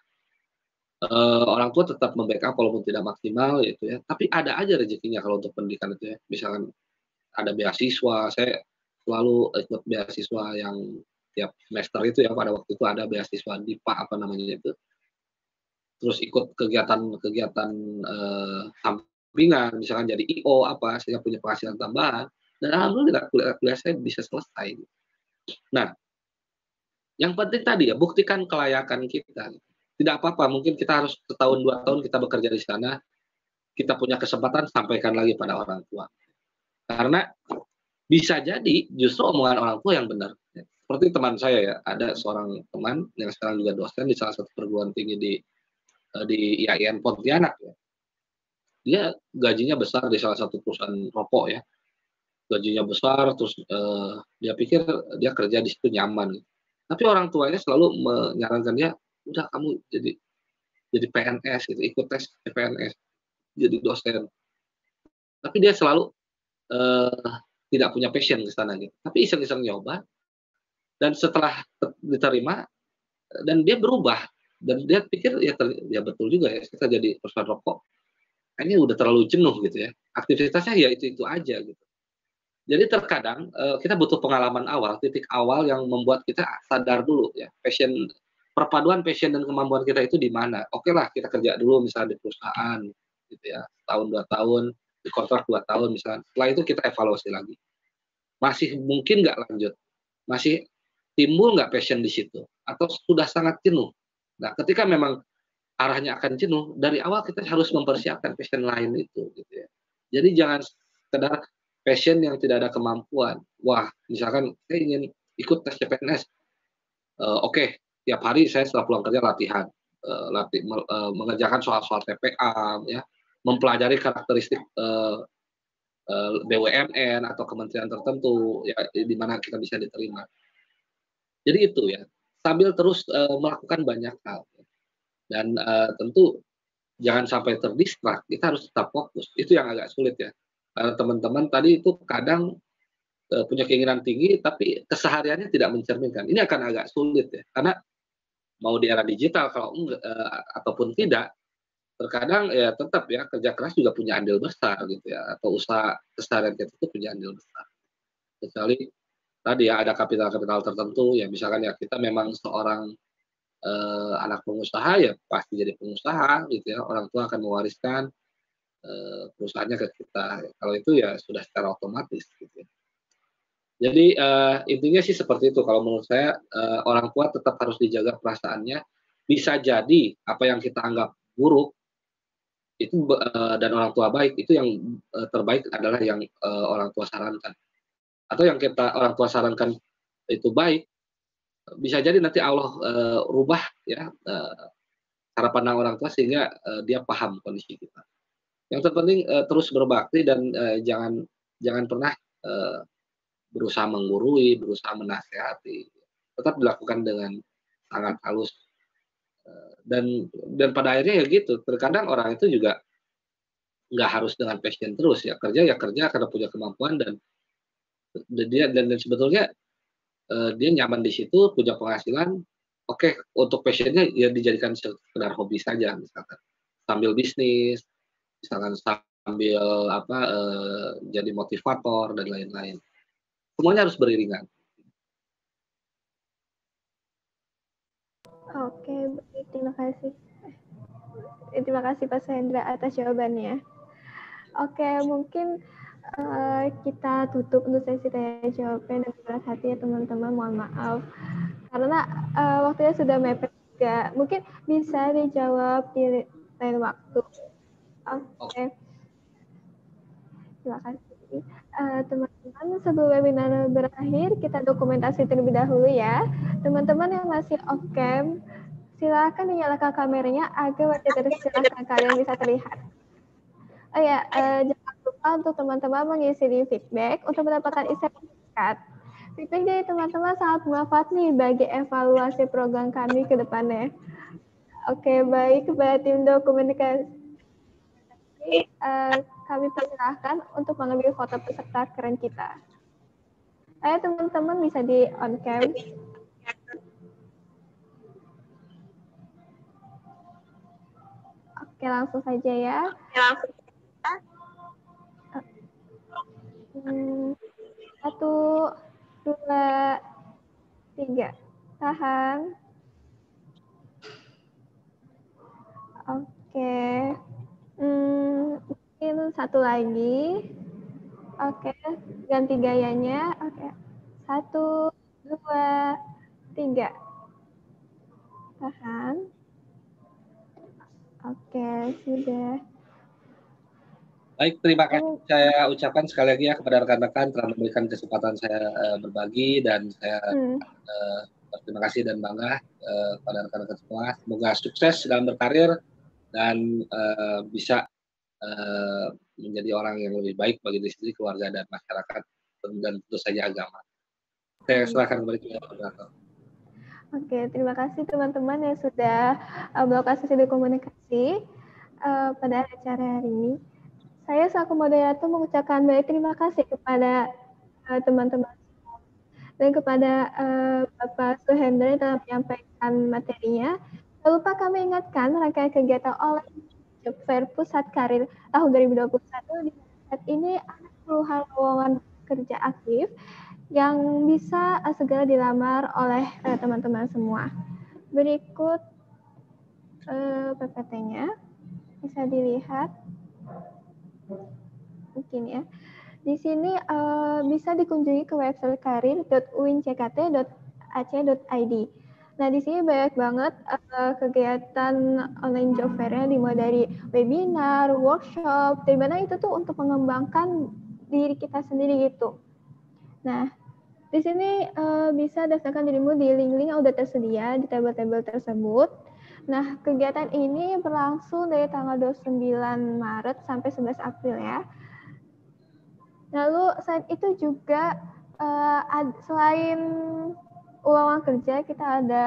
orang tua tetap membackup walaupun tidak maksimal gitu ya, tapi ada aja rezekinya kalau untuk pendidikan itu ya. Misalkan ada beasiswa, saya selalu ikut beasiswa yang tiap semester itu ya, pada waktu itu ada beasiswa DIPA apa namanya itu, terus ikut kegiatan-kegiatan, sampingan, misalkan jadi IO apa, sehingga punya penghasilan tambahan, dan alhamdulillah kuliah saya bisa selesai. Nah, yang penting tadi ya, buktikan kelayakan kita. Tidak apa-apa, mungkin kita harus setahun, 2 tahun kita bekerja di sana, kita punya kesempatan sampaikan lagi pada orang tua. Karena bisa jadi justru omongan orang tua yang benar. Seperti teman saya ya, ada seorang teman yang sekarang juga dosen di salah satu perguruan tinggi di IAIN Pontianak ya. Dia gajinya besar di salah satu perusahaan rokok ya. Gajinya besar, terus dia pikir dia kerja di situ nyaman. Tapi orang tuanya selalu menyarankan dia, udah kamu jadi PNS gitu, ikut tes PNS, jadi dosen. Tapi dia selalu tidak punya passion ke sana gitu. Tapi iseng-iseng nyoba, dan setelah diterima, dan dia berubah, dan dia pikir ya betul juga ya, kita jadi perusahaan rokok, kayaknya udah terlalu jenuh gitu ya. Aktivitasnya ya itu aja gitu. Jadi terkadang kita butuh pengalaman awal, titik awal yang membuat kita sadar dulu ya, perpaduan passion dan kemampuan kita itu di mana. Oke lah, kita kerja dulu misalnya di perusahaan gitu ya, tahun 2 tahun, di kontrak 2 tahun misalnya. Setelah itu kita evaluasi lagi. Masih mungkin nggak lanjut? Masih timbul nggak passion di situ? Atau sudah sangat jenuh? Nah, ketika memang arahnya akan jenuh, dari awal kita harus mempersiapkan passion lain itu gitu ya. Jadi jangan sekedar passion yang tidak ada kemampuan. Wah, misalkan saya ingin ikut tes CPNS. Oke, tiap hari saya setelah pulang kerja latihan, mengerjakan soal-soal TPA ya, mempelajari karakteristik BUMN atau kementerian tertentu ya, di mana kita bisa diterima. Jadi itu ya, sambil terus melakukan banyak hal. Dan tentu jangan sampai terdistrak, kita harus tetap fokus. Itu yang agak sulit ya. Karena teman-teman tadi itu kadang punya keinginan tinggi, tapi kesehariannya tidak mencerminkan. Ini akan agak sulit ya, karena mau di era digital kalau enggak, ataupun tidak, terkadang ya tetap ya kerja keras juga punya andil besar gitu ya, atau usaha keseharian kita itu punya andil besar. Kecuali tadi ya ada kapital-kapital tertentu ya, misalkan ya kita memang seorang anak pengusaha ya pasti jadi pengusaha gitu ya, orang tua akan mewariskan perusahaannya ke kita. Kalau itu ya sudah secara otomatis gitu ya. Jadi intinya sih seperti itu kalau menurut saya, orang tua tetap harus dijaga perasaannya. Bisa jadi apa yang kita anggap buruk itu dan orang tua baik itu yang terbaik adalah yang orang tua sarankan. Atau yang orang tua sarankan itu baik, bisa jadi nanti Allah rubah ya cara pandang orang tua sehingga dia paham kondisi kita. Yang terpenting terus berbakti dan jangan pernah berusaha menggurui, berusaha menasehati. Tetap dilakukan dengan sangat halus dan pada akhirnya ya gitu. Terkadang orang itu juga nggak harus dengan passion terus ya kerja karena punya kemampuan dan sebetulnya dia nyaman di situ, punya penghasilan. Oke, untuk passionnya ya dijadikan sekedar hobi saja misalkan. Sambil bisnis, misalkan sambil jadi motivator dan lain-lain. Semuanya harus beriringan. Oke, baik, terima kasih. Terima kasih Pak Suhendra atas jawabannya. Oke, mungkin kita tutup untuk sesi tanya jawabnya dan berat hati ya teman-teman, mohon maaf. Karena waktunya sudah mepet juga. Mungkin bisa dijawab di lain waktu. Oke. Terima kasih. Teman-teman, sebelum webinar berakhir, kita dokumentasi terlebih dahulu ya. Teman-teman yang masih off-cam, silakan dinyalakan kameranya agar wajah tersilahkan kalian bisa terlihat. Oh ya, jangan lupa untuk teman-teman mengisi di feedback untuk mendapatkan insight singkat. Feedback dari teman-teman sangat bermanfaat nih bagi evaluasi program kami ke depannya. Oke, baik kepada tim dokumentasi. Kami persilahkan untuk mengambil foto peserta keren kita. Ayo teman-teman bisa di on cam. Oke, langsung saja ya. Satu, dua, tiga. Tahan. Oke. Mungkin satu lagi. Oke, ganti gayanya. Oke. 1, 2, 3. Tahan. Oke, sudah. Baik, terima kasih saya ucapkan sekali lagi ya kepada rekan-rekan telah memberikan kesempatan saya berbagi, dan saya berterima kasih dan bangga kepada rekan-rekan semua. Semoga sukses dalam berkarir dan bisa menjadi orang yang lebih baik bagi diri sendiri, keluarga, dan masyarakat, dan tentu saja agama. Saya serahkan kembali ke moderator. Oke, terima kasih teman-teman yang sudah melakukan sesi komunikasi pada acara hari ini. Saya selaku moderator mengucapkan banyak terima kasih kepada teman-teman dan kepada Bapak Suhendra yang telah menyampaikan materinya. Jangan lupa kami ingatkan rangkaian kegiatan online Job Fair Pusat Karir tahun 2021 di saat ini ada puluhan lowongan kerja aktif yang bisa segera dilamar oleh teman-teman semua. Berikut PPT-nya bisa dilihat. Mungkin ya. Di sini bisa dikunjungi ke website karir.uinjkt.ac.id. Nah, di sini banyak banget kegiatan online job fair-nya, dimulai dari webinar, workshop, di mana itu tuh untuk mengembangkan diri kita sendiri gitu. Nah, di sini bisa daftarkan dirimu di link-link yang sudah tersedia di tabel-tabel tersebut. Nah, kegiatan ini berlangsung dari tanggal 29 Maret sampai 11 April ya. Lalu selain itu juga selain lowongan kerja, kita ada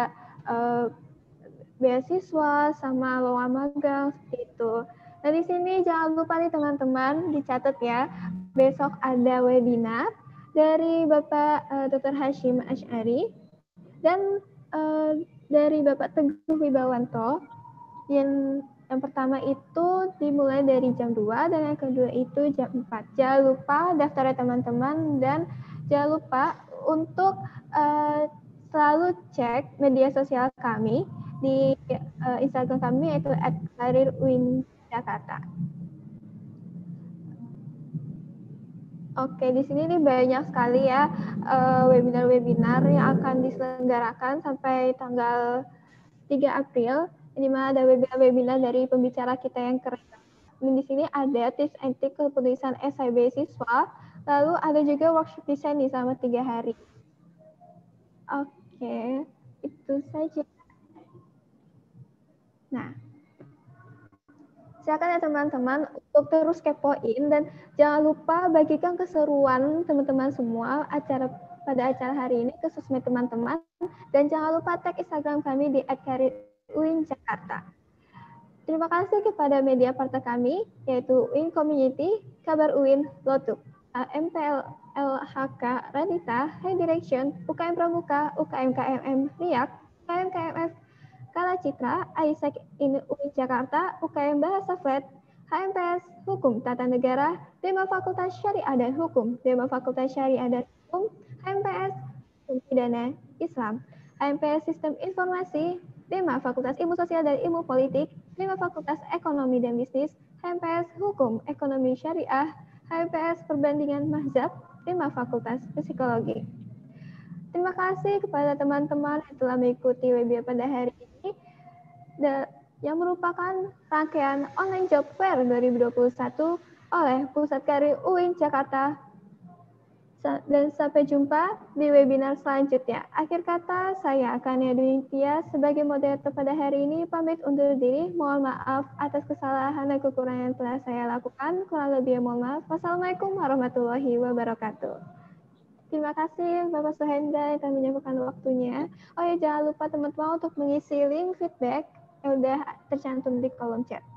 beasiswa sama lowongan magang seperti itu. Nah, di sini jangan lupa nih teman-teman dicatat ya. Besok ada webinar dari Bapak Dr. Hashim Asy'ari dan dari Bapak Teguh Wibawanto. Yang pertama itu dimulai dari jam 2 dan yang kedua itu jam 4. Jangan lupa daftar ya teman-teman, dan jangan lupa untuk selalu cek media sosial kami di Instagram kami, yaitu @kariruinjakarta. Oke, di sini nih banyak sekali ya webinar-webinar yang akan diselenggarakan sampai tanggal 3 April. Di mana ada webinar-webinar dari pembicara kita yang keren. Dan di sini ada tips and trik kepenulisan esai beasiswa. Lalu ada juga workshop desain nih selama 3 hari. Oke, itu saja. Nah, silakan ya teman-teman untuk terus kepoin, dan jangan lupa bagikan keseruan teman-teman semua pada acara hari ini ke sosmed teman-teman, dan jangan lupa tag Instagram kami di @kariruinjakarta. Terima kasih kepada media partner kami, yaitu UIN Community, Kabar UIN, Lotuk, MPL LHK Radita, High Direction, UKM Pramuka, UKM KMM Riak, UKM KMF Kala Citra, Isaac in UIN Jakarta, UKM Bahasa Flat, HMPS Hukum Tata Negara, Dema Fakultas Syariah dan Hukum, Dema Fakultas Syariah dan Hukum, HMPS Hukum Pidana Islam, HMPS Sistem Informasi, Dema Fakultas Ilmu Sosial dan Ilmu Politik, Dema Fakultas Ekonomi dan Bisnis, HMPS Hukum Ekonomi Syariah, HMPS Perbandingan Mazhab, Dema Fakultas Psikologi. Terima kasih kepada teman-teman yang telah mengikuti webinar pada hari ini, yang merupakan rangkaian online job fair 2021 oleh Pusat Karir UIN Jakarta. Dan sampai jumpa di webinar selanjutnya. Akhir kata, saya Akania Dunitya sebagai moderator pada hari ini pamit undur diri. Mohon maaf atas kesalahan dan kekurangan yang telah saya lakukan. Kurang lebih mohon maaf. Wassalamualaikum warahmatullahi wabarakatuh. Terima kasih Bapak Suhendra yang telah menyempatkan waktunya. Oh ya, jangan lupa teman-teman untuk mengisi link feedback yang sudah tercantum di kolom chat.